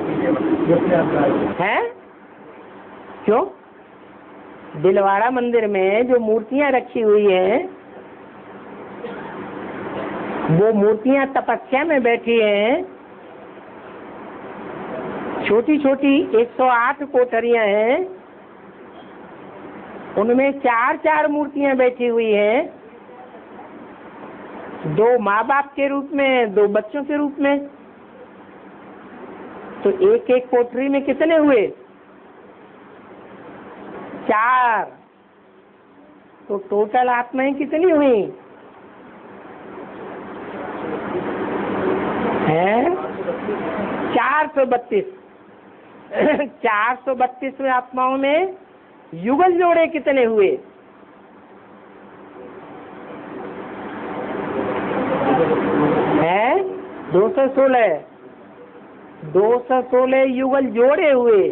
हैं? क्यों? दिलवाड़ा मंदिर में जो मूर्तियां रखी हुई हैं, वो मूर्तियां तपस्या में बैठी हैं। छोटी छोटी 108 कोठरियां हैं, उनमें 4-4 मूर्तियां बैठी हुई हैं, 2 माँ बाप के रूप में, 2 बच्चों के रूप में। तो एक कोठरी में कितने हुए? 4। तो टोटल आत्माएं कितनी हुई हैं? 432। 432 आत्माओं में युगल जोड़े कितने हुए? हैं? 216। 216 युगल जोड़े हुए।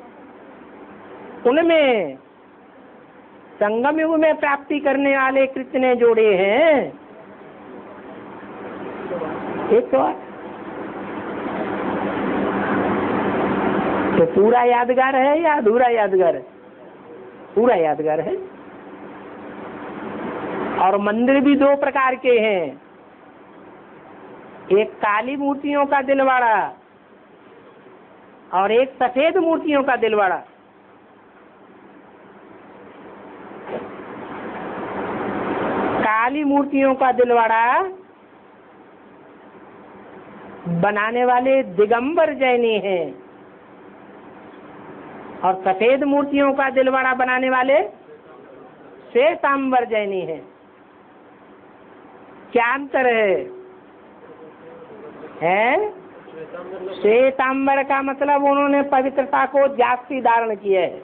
उनमें संगम युग में प्राप्ति करने वाले कितने जोड़े हैं? 108। तो पूरा यादगार है या अधूरा यादगार है? पूरा यादगार है। और मंदिर भी 2 प्रकार के हैं, एक काली मूर्तियों का दिलवाड़ा और एक सफेद मूर्तियों का दिलवाड़ा। काली मूर्तियों का दिलवाड़ा बनाने वाले दिगंबर जैनी हैं और सफेद मूर्तियों का दिलवाड़ा बनाने वाले श्वेतांबर जैनी हैं। क्या अंतर है? श्वेतांबर का मतलब उन्होंने पवित्रता को जास्ती धारण किया है।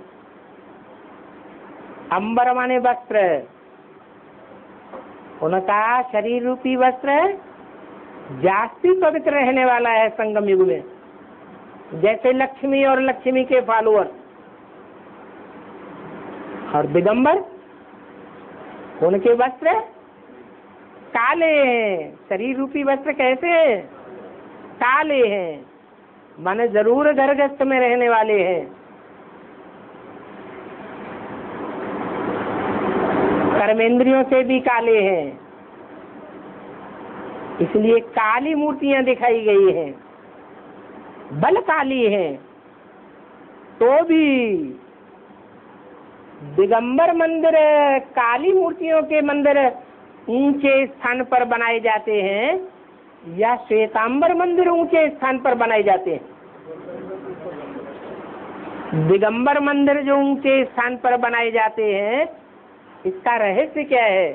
अंबर माने वस्त्र, उनका शरीर रूपी वस्त्र जास्ती पवित्र रहने वाला है संगम युग में, जैसे लक्ष्मी और लक्ष्मी के फॉलोअर। और दिगंबर, उनके वस्त्र काले हैं। शरीर रूपी वस्त्र कैसे हैं? काले हैं, माने जरूर गर्भस्थ में रहने वाले हैं। कर्मेंद्रियों से भी काले हैं, इसलिए काली मूर्तियां दिखाई गई हैं। बल काली हैं, तो भी दिगंबर मंदिर, काली मूर्तियों के मंदिर ऊंचे स्थान पर बनाए जाते हैं या श्वेतांबर मंदिर ऊंचे स्थान पर बनाए जाते हैं? दिगंबर मंदिर जो ऊंचे स्थान पर बनाए जाते हैं, इसका रहस्य क्या है?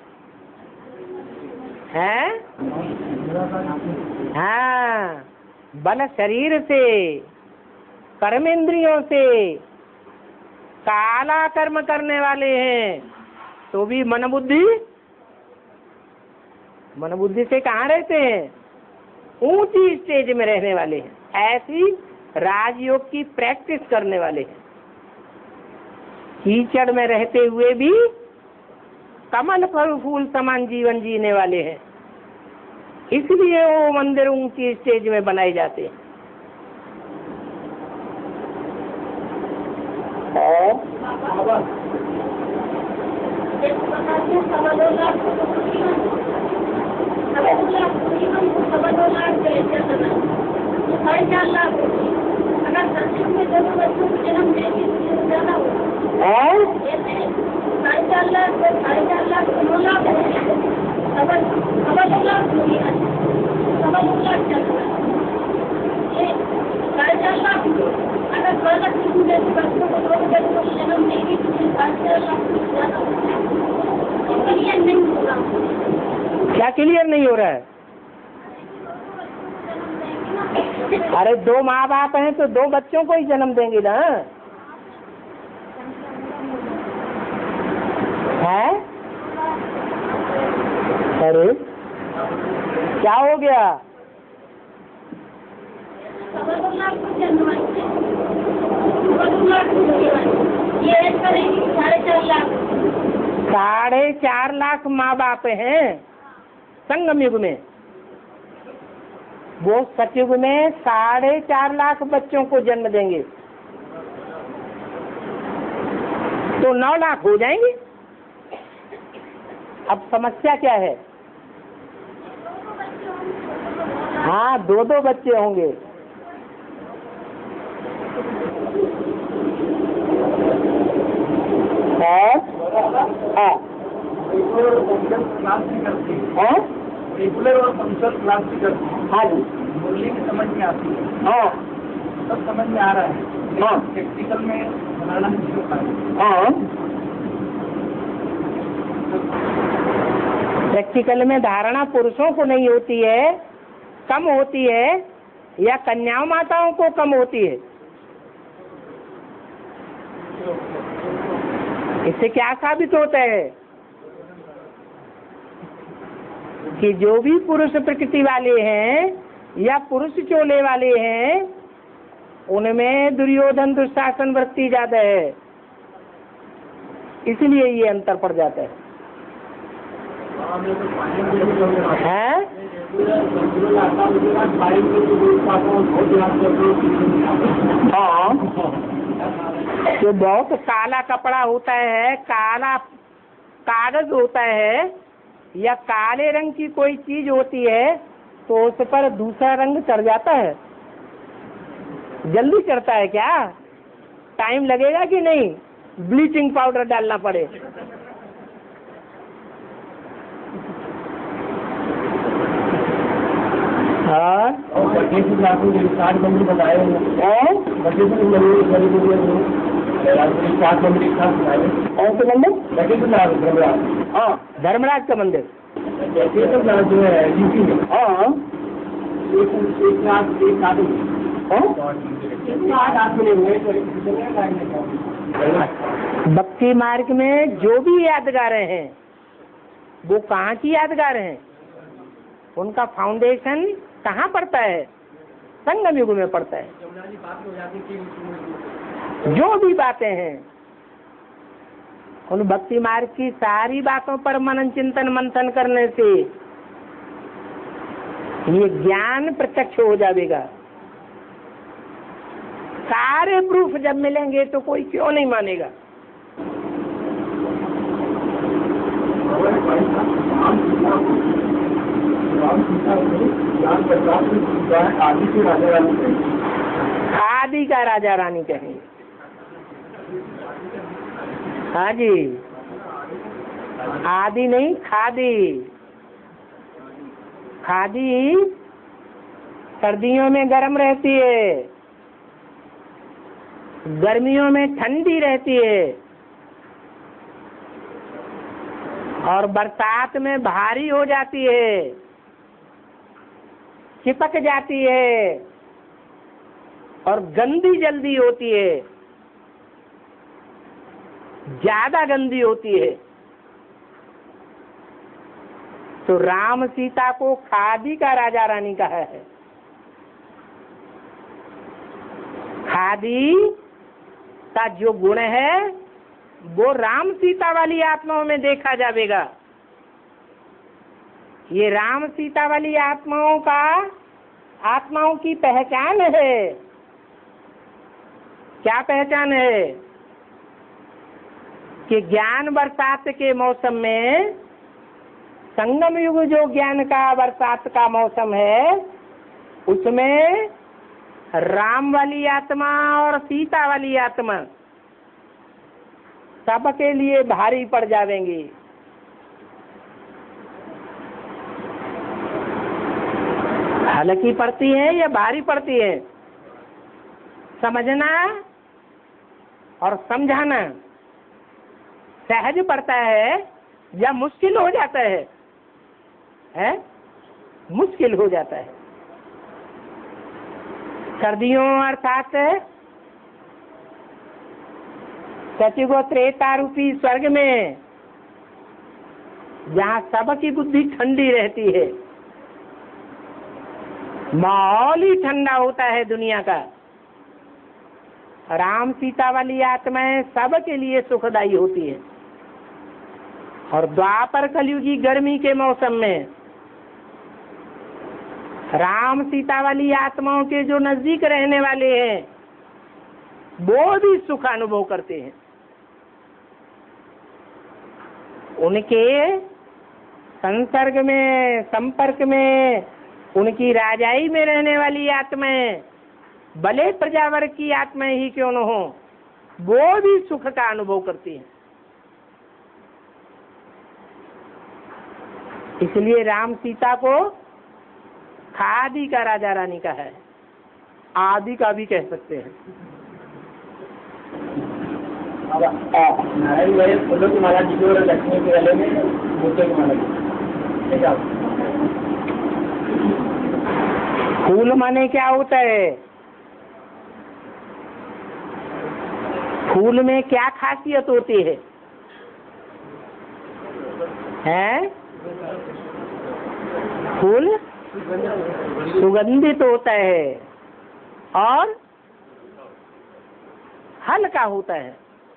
हाँ, बल शरीर से, कर्मेंद्रियों से काला कर्म करने वाले हैं, तो भी मन बुद्धि से कहाँ रहते हैं? ऊंची स्टेज में रहने वाले हैं। ऐसी राजयोग की प्रैक्टिस करने वाले हैं। कीचड़ में रहते हुए भी कमल पर फूल समान जीवन जीने वाले हैं, इसलिए वो मंदिर ऊंची स्टेज में बनाए जाते हैं। एक प्रकार से क्या क्लियर नहीं हो रहा है? अरे दो माँ बाप हैं तो दो बच्चों को ही जन्म देंगे ना। है? अरे क्या हो गया? ₹4.5 लाख माँ बाप हैं संगम युग में। वो सतयुग में 4.5 लाख बच्चों को जन्म देंगे तो 9 लाख हो जाएंगे। अब समस्या क्या है? हाँ, 2-2 बच्चे होंगे। रेगुलर और फंक्शनल क्लास भी करते हैं। हाँ जी, बोलने की समझ में आती है। हाँ सब समझ में आ रहा है। हाँ प्रैक्टिकल में बनाना नहीं हो पाएगा। हाँ। प्रैक्टिकल में धारणा पुरुषों को नहीं होती है, कम होती है, या कन्याओं माताओं को कम होती है। इससे क्या साबित होता है कि जो भी पुरुष प्रकृति वाले हैं या पुरुष चोले वाले हैं उनमें दुर्योधन दुशासन वृत्ति ज्यादा है, इसलिए ये अंतर पड़ जाता है। हैं? हाँ, जो बहुत काला कपड़ा होता है, काला कागज होता है, या काले रंग की कोई चीज होती है तो उस पर दूसरा रंग चढ़ जाता है। जल्दी चढ़ता है क्या? टाइम लगेगा कि नहीं? ब्लीचिंग पाउडर डालना पड़े। हाँ, बनाए हाँ, धर्मराज का मंदिर। जो है यूपी में। हाँ, भक्ति मार्ग में जो भी यादगारें हैं वो कहाँ की यादगार हैं? उनका फाउंडेशन कहाँ पड़ता है? संगम युग में पड़ता है। जो भी बातें हैं उन भक्ति मार्ग की सारी बातों पर मनन चिंतन मंथन करने से ये ज्ञान प्रत्यक्ष हो जाएगा। सारे प्रूफ जब मिलेंगे तो कोई क्यों नहीं मानेगा? आदि का राजा रानी कहेंगे। हाँ जी, आदि नहीं, खादी। खादी सर्दियों में गर्म रहती है, गर्मियों में ठंडी रहती है, और बरसात में भारी हो जाती है, चिपक जाती है, और गंदी जल्दी होती है, ज्यादा गंदी होती है। तो राम सीता को खादी का राजा रानी कहा है। खादी का जो गुण है वो राम सीता वाली आत्माओं में देखा जाएगा। ये राम सीता वाली आत्माओं की पहचान है। क्या पहचान है? कि ज्ञान बरसात के मौसम में संगम युग जो ज्ञान का बरसात का मौसम है, उसमें राम वाली आत्मा और सीता वाली आत्मा सबके लिए भारी पड़ जाएंगी। हल्की पड़ती है या भारी पड़ती है, समझना और समझाना सहज पड़ता है या मुश्किल हो जाता है? मुश्किल हो जाता है। सर्दियों अर्थात सचिगो त्रेता रूपी स्वर्ग में, जहाँ सबकी बुद्धि ठंडी रहती है, माहौल ही ठंडा होता है दुनिया का। राम सीता वाली आत्माएं सबके लिए सुखदायी होती है। और द्वापर कलयुगी गर्मी के मौसम में राम सीता वाली आत्माओं के जो नजदीक रहने वाले हैं, वो भी सुख अनुभव करते हैं। उनके संसर्ग में, संपर्क में, उनकी राजाई में रहने वाली आत्माएं, भले प्रजावर्ग की आत्माएं ही क्यों न हो, वो भी सुख का अनुभव करती हैं। इसलिए राम सीता को खादी का राजा रानी का है, आदि का भी कह सकते हैं। नारायण भाई फूलों की माला जी और लक्ष्मी के गले में बूटों की माला जी। फूल माने क्या होता है? फूल में क्या खासियत होती है? फूल सुगंधित होता है और हल्का होता है।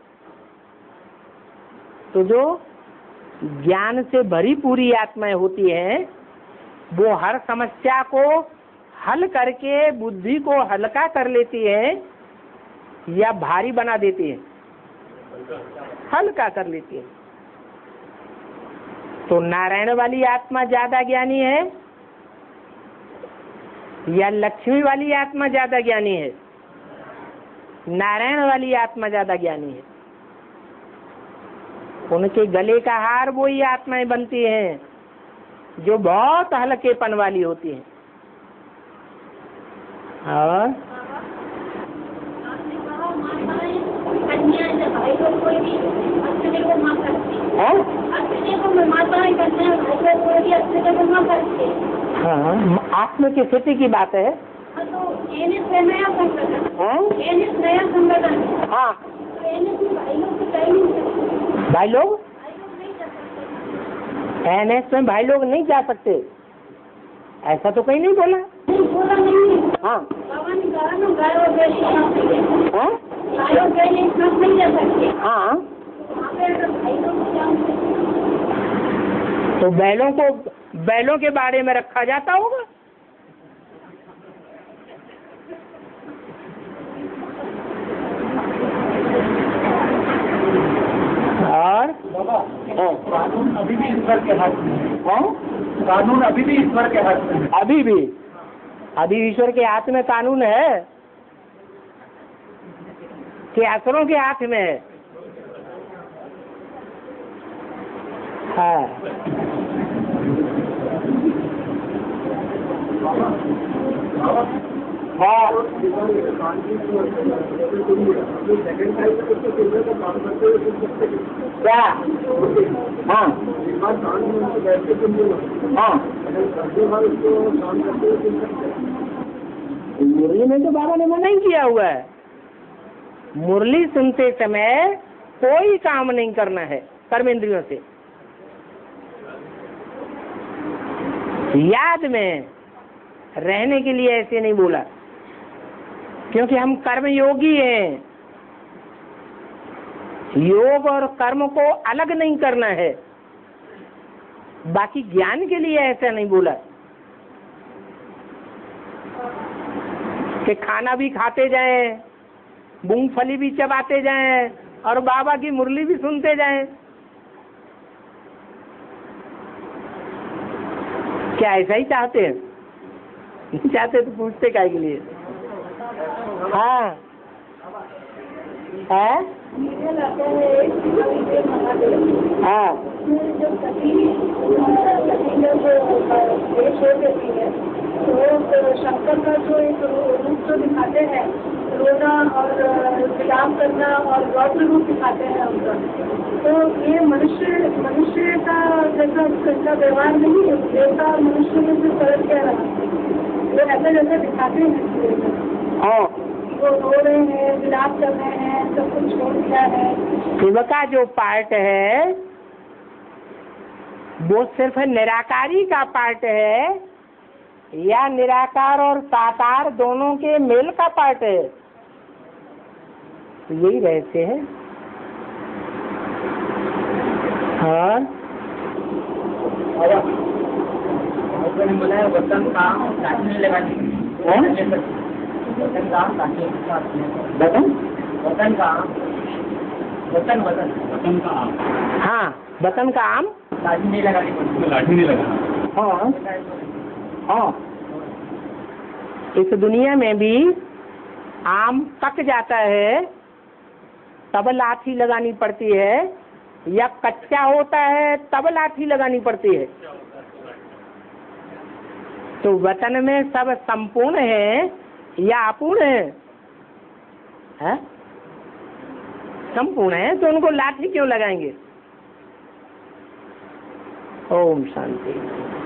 तो जो ज्ञान से भरी पूरी आत्माएं होती हैं, वो हर समस्या को हल करके बुद्धि को हल्का कर लेती है या भारी बना देती है? हल्का कर लेती है। तो नारायण वाली आत्मा ज्यादा ज्ञानी है या लक्ष्मी वाली आत्मा ज्यादा ज्ञानी है? नारायण वाली आत्मा ज्यादा ज्ञानी है। उनके गले का हार वही आत्माएं बनती हैं जो बहुत हल्केपन वाली होती हैं। और हाँ, आत्म की स्थिति की बात है। हाँ, भाई लोग एनएस में भाई लोग नहीं जा सकते, ऐसा तो कहीं नहीं बोला। हाँ, हाँ, तो बैलों को बैलों के बारे में रखा जाता होगा। और कानून अभी भी ईश्वर के हाथ में है। कानून अभी भी ईश्वर के हाथ में है। अभी ईश्वर के हाथ में कानून है कि असुरों के हाथ में है? हाँ, क्या? हाँ, हाँ, मुरली में तो बाबा ने मना ही किया हुआ है। मुरली सुनते समय कोई काम नहीं करना है कर्मेंद्रियों से। याद में रहने के लिए ऐसे नहीं बोला, क्योंकि हम कर्म योगी हैं। योग और कर्म को अलग नहीं करना है। बाकी ज्ञान के लिए ऐसा नहीं बोला कि खाना भी खाते जाएं, मूंगफली भी चबाते जाएं और बाबा की मुरली भी सुनते जाएं। क्या ऐसा ही चाहते हैं? नहीं चाहते तो पूछते काहे के लिए? हाँ है? हाँ तो शंकर का जो एक रूप जो दिखाते हैं, रोना और विलाप करना और रौद्र रूप दिखाते हैं उनका, तो ये मनुष्य का जैसा व्यवहार नहीं है। देवता और मनुष्य में जो फर्क क्या रहा, वो ऐसा जैसा दिखाते हैं। हाँ, वो रो रहे हैं, विलाप कर रहे हैं, सब कुछ छोड़ दिया है। शिव का जो पार्ट है वो सिर्फ निराकारी का पार्ट है या निराकार और साकार दोनों के मेल का पार्ट है? तो यही रहते हैं। हाँ बोला है वतन का काटने नहीं लगानी, वतन का काटने वतन का वतन वतन वतन का आम, हाँ, वतन का आम लाठी नहीं लगानी पड़ती, लाठी नहीं लगाना। हाँ हाँ, इस दुनिया में भी आम पक जाता है तब लाठी लगानी पड़ती है, या कच्चा होता है तब लाठी लगानी पड़ती है? तो वतन में सब संपूर्ण है या अपूर्ण है? संपूर्ण है तो उनको लाठी क्यों लगाएंगे? ओम शांति।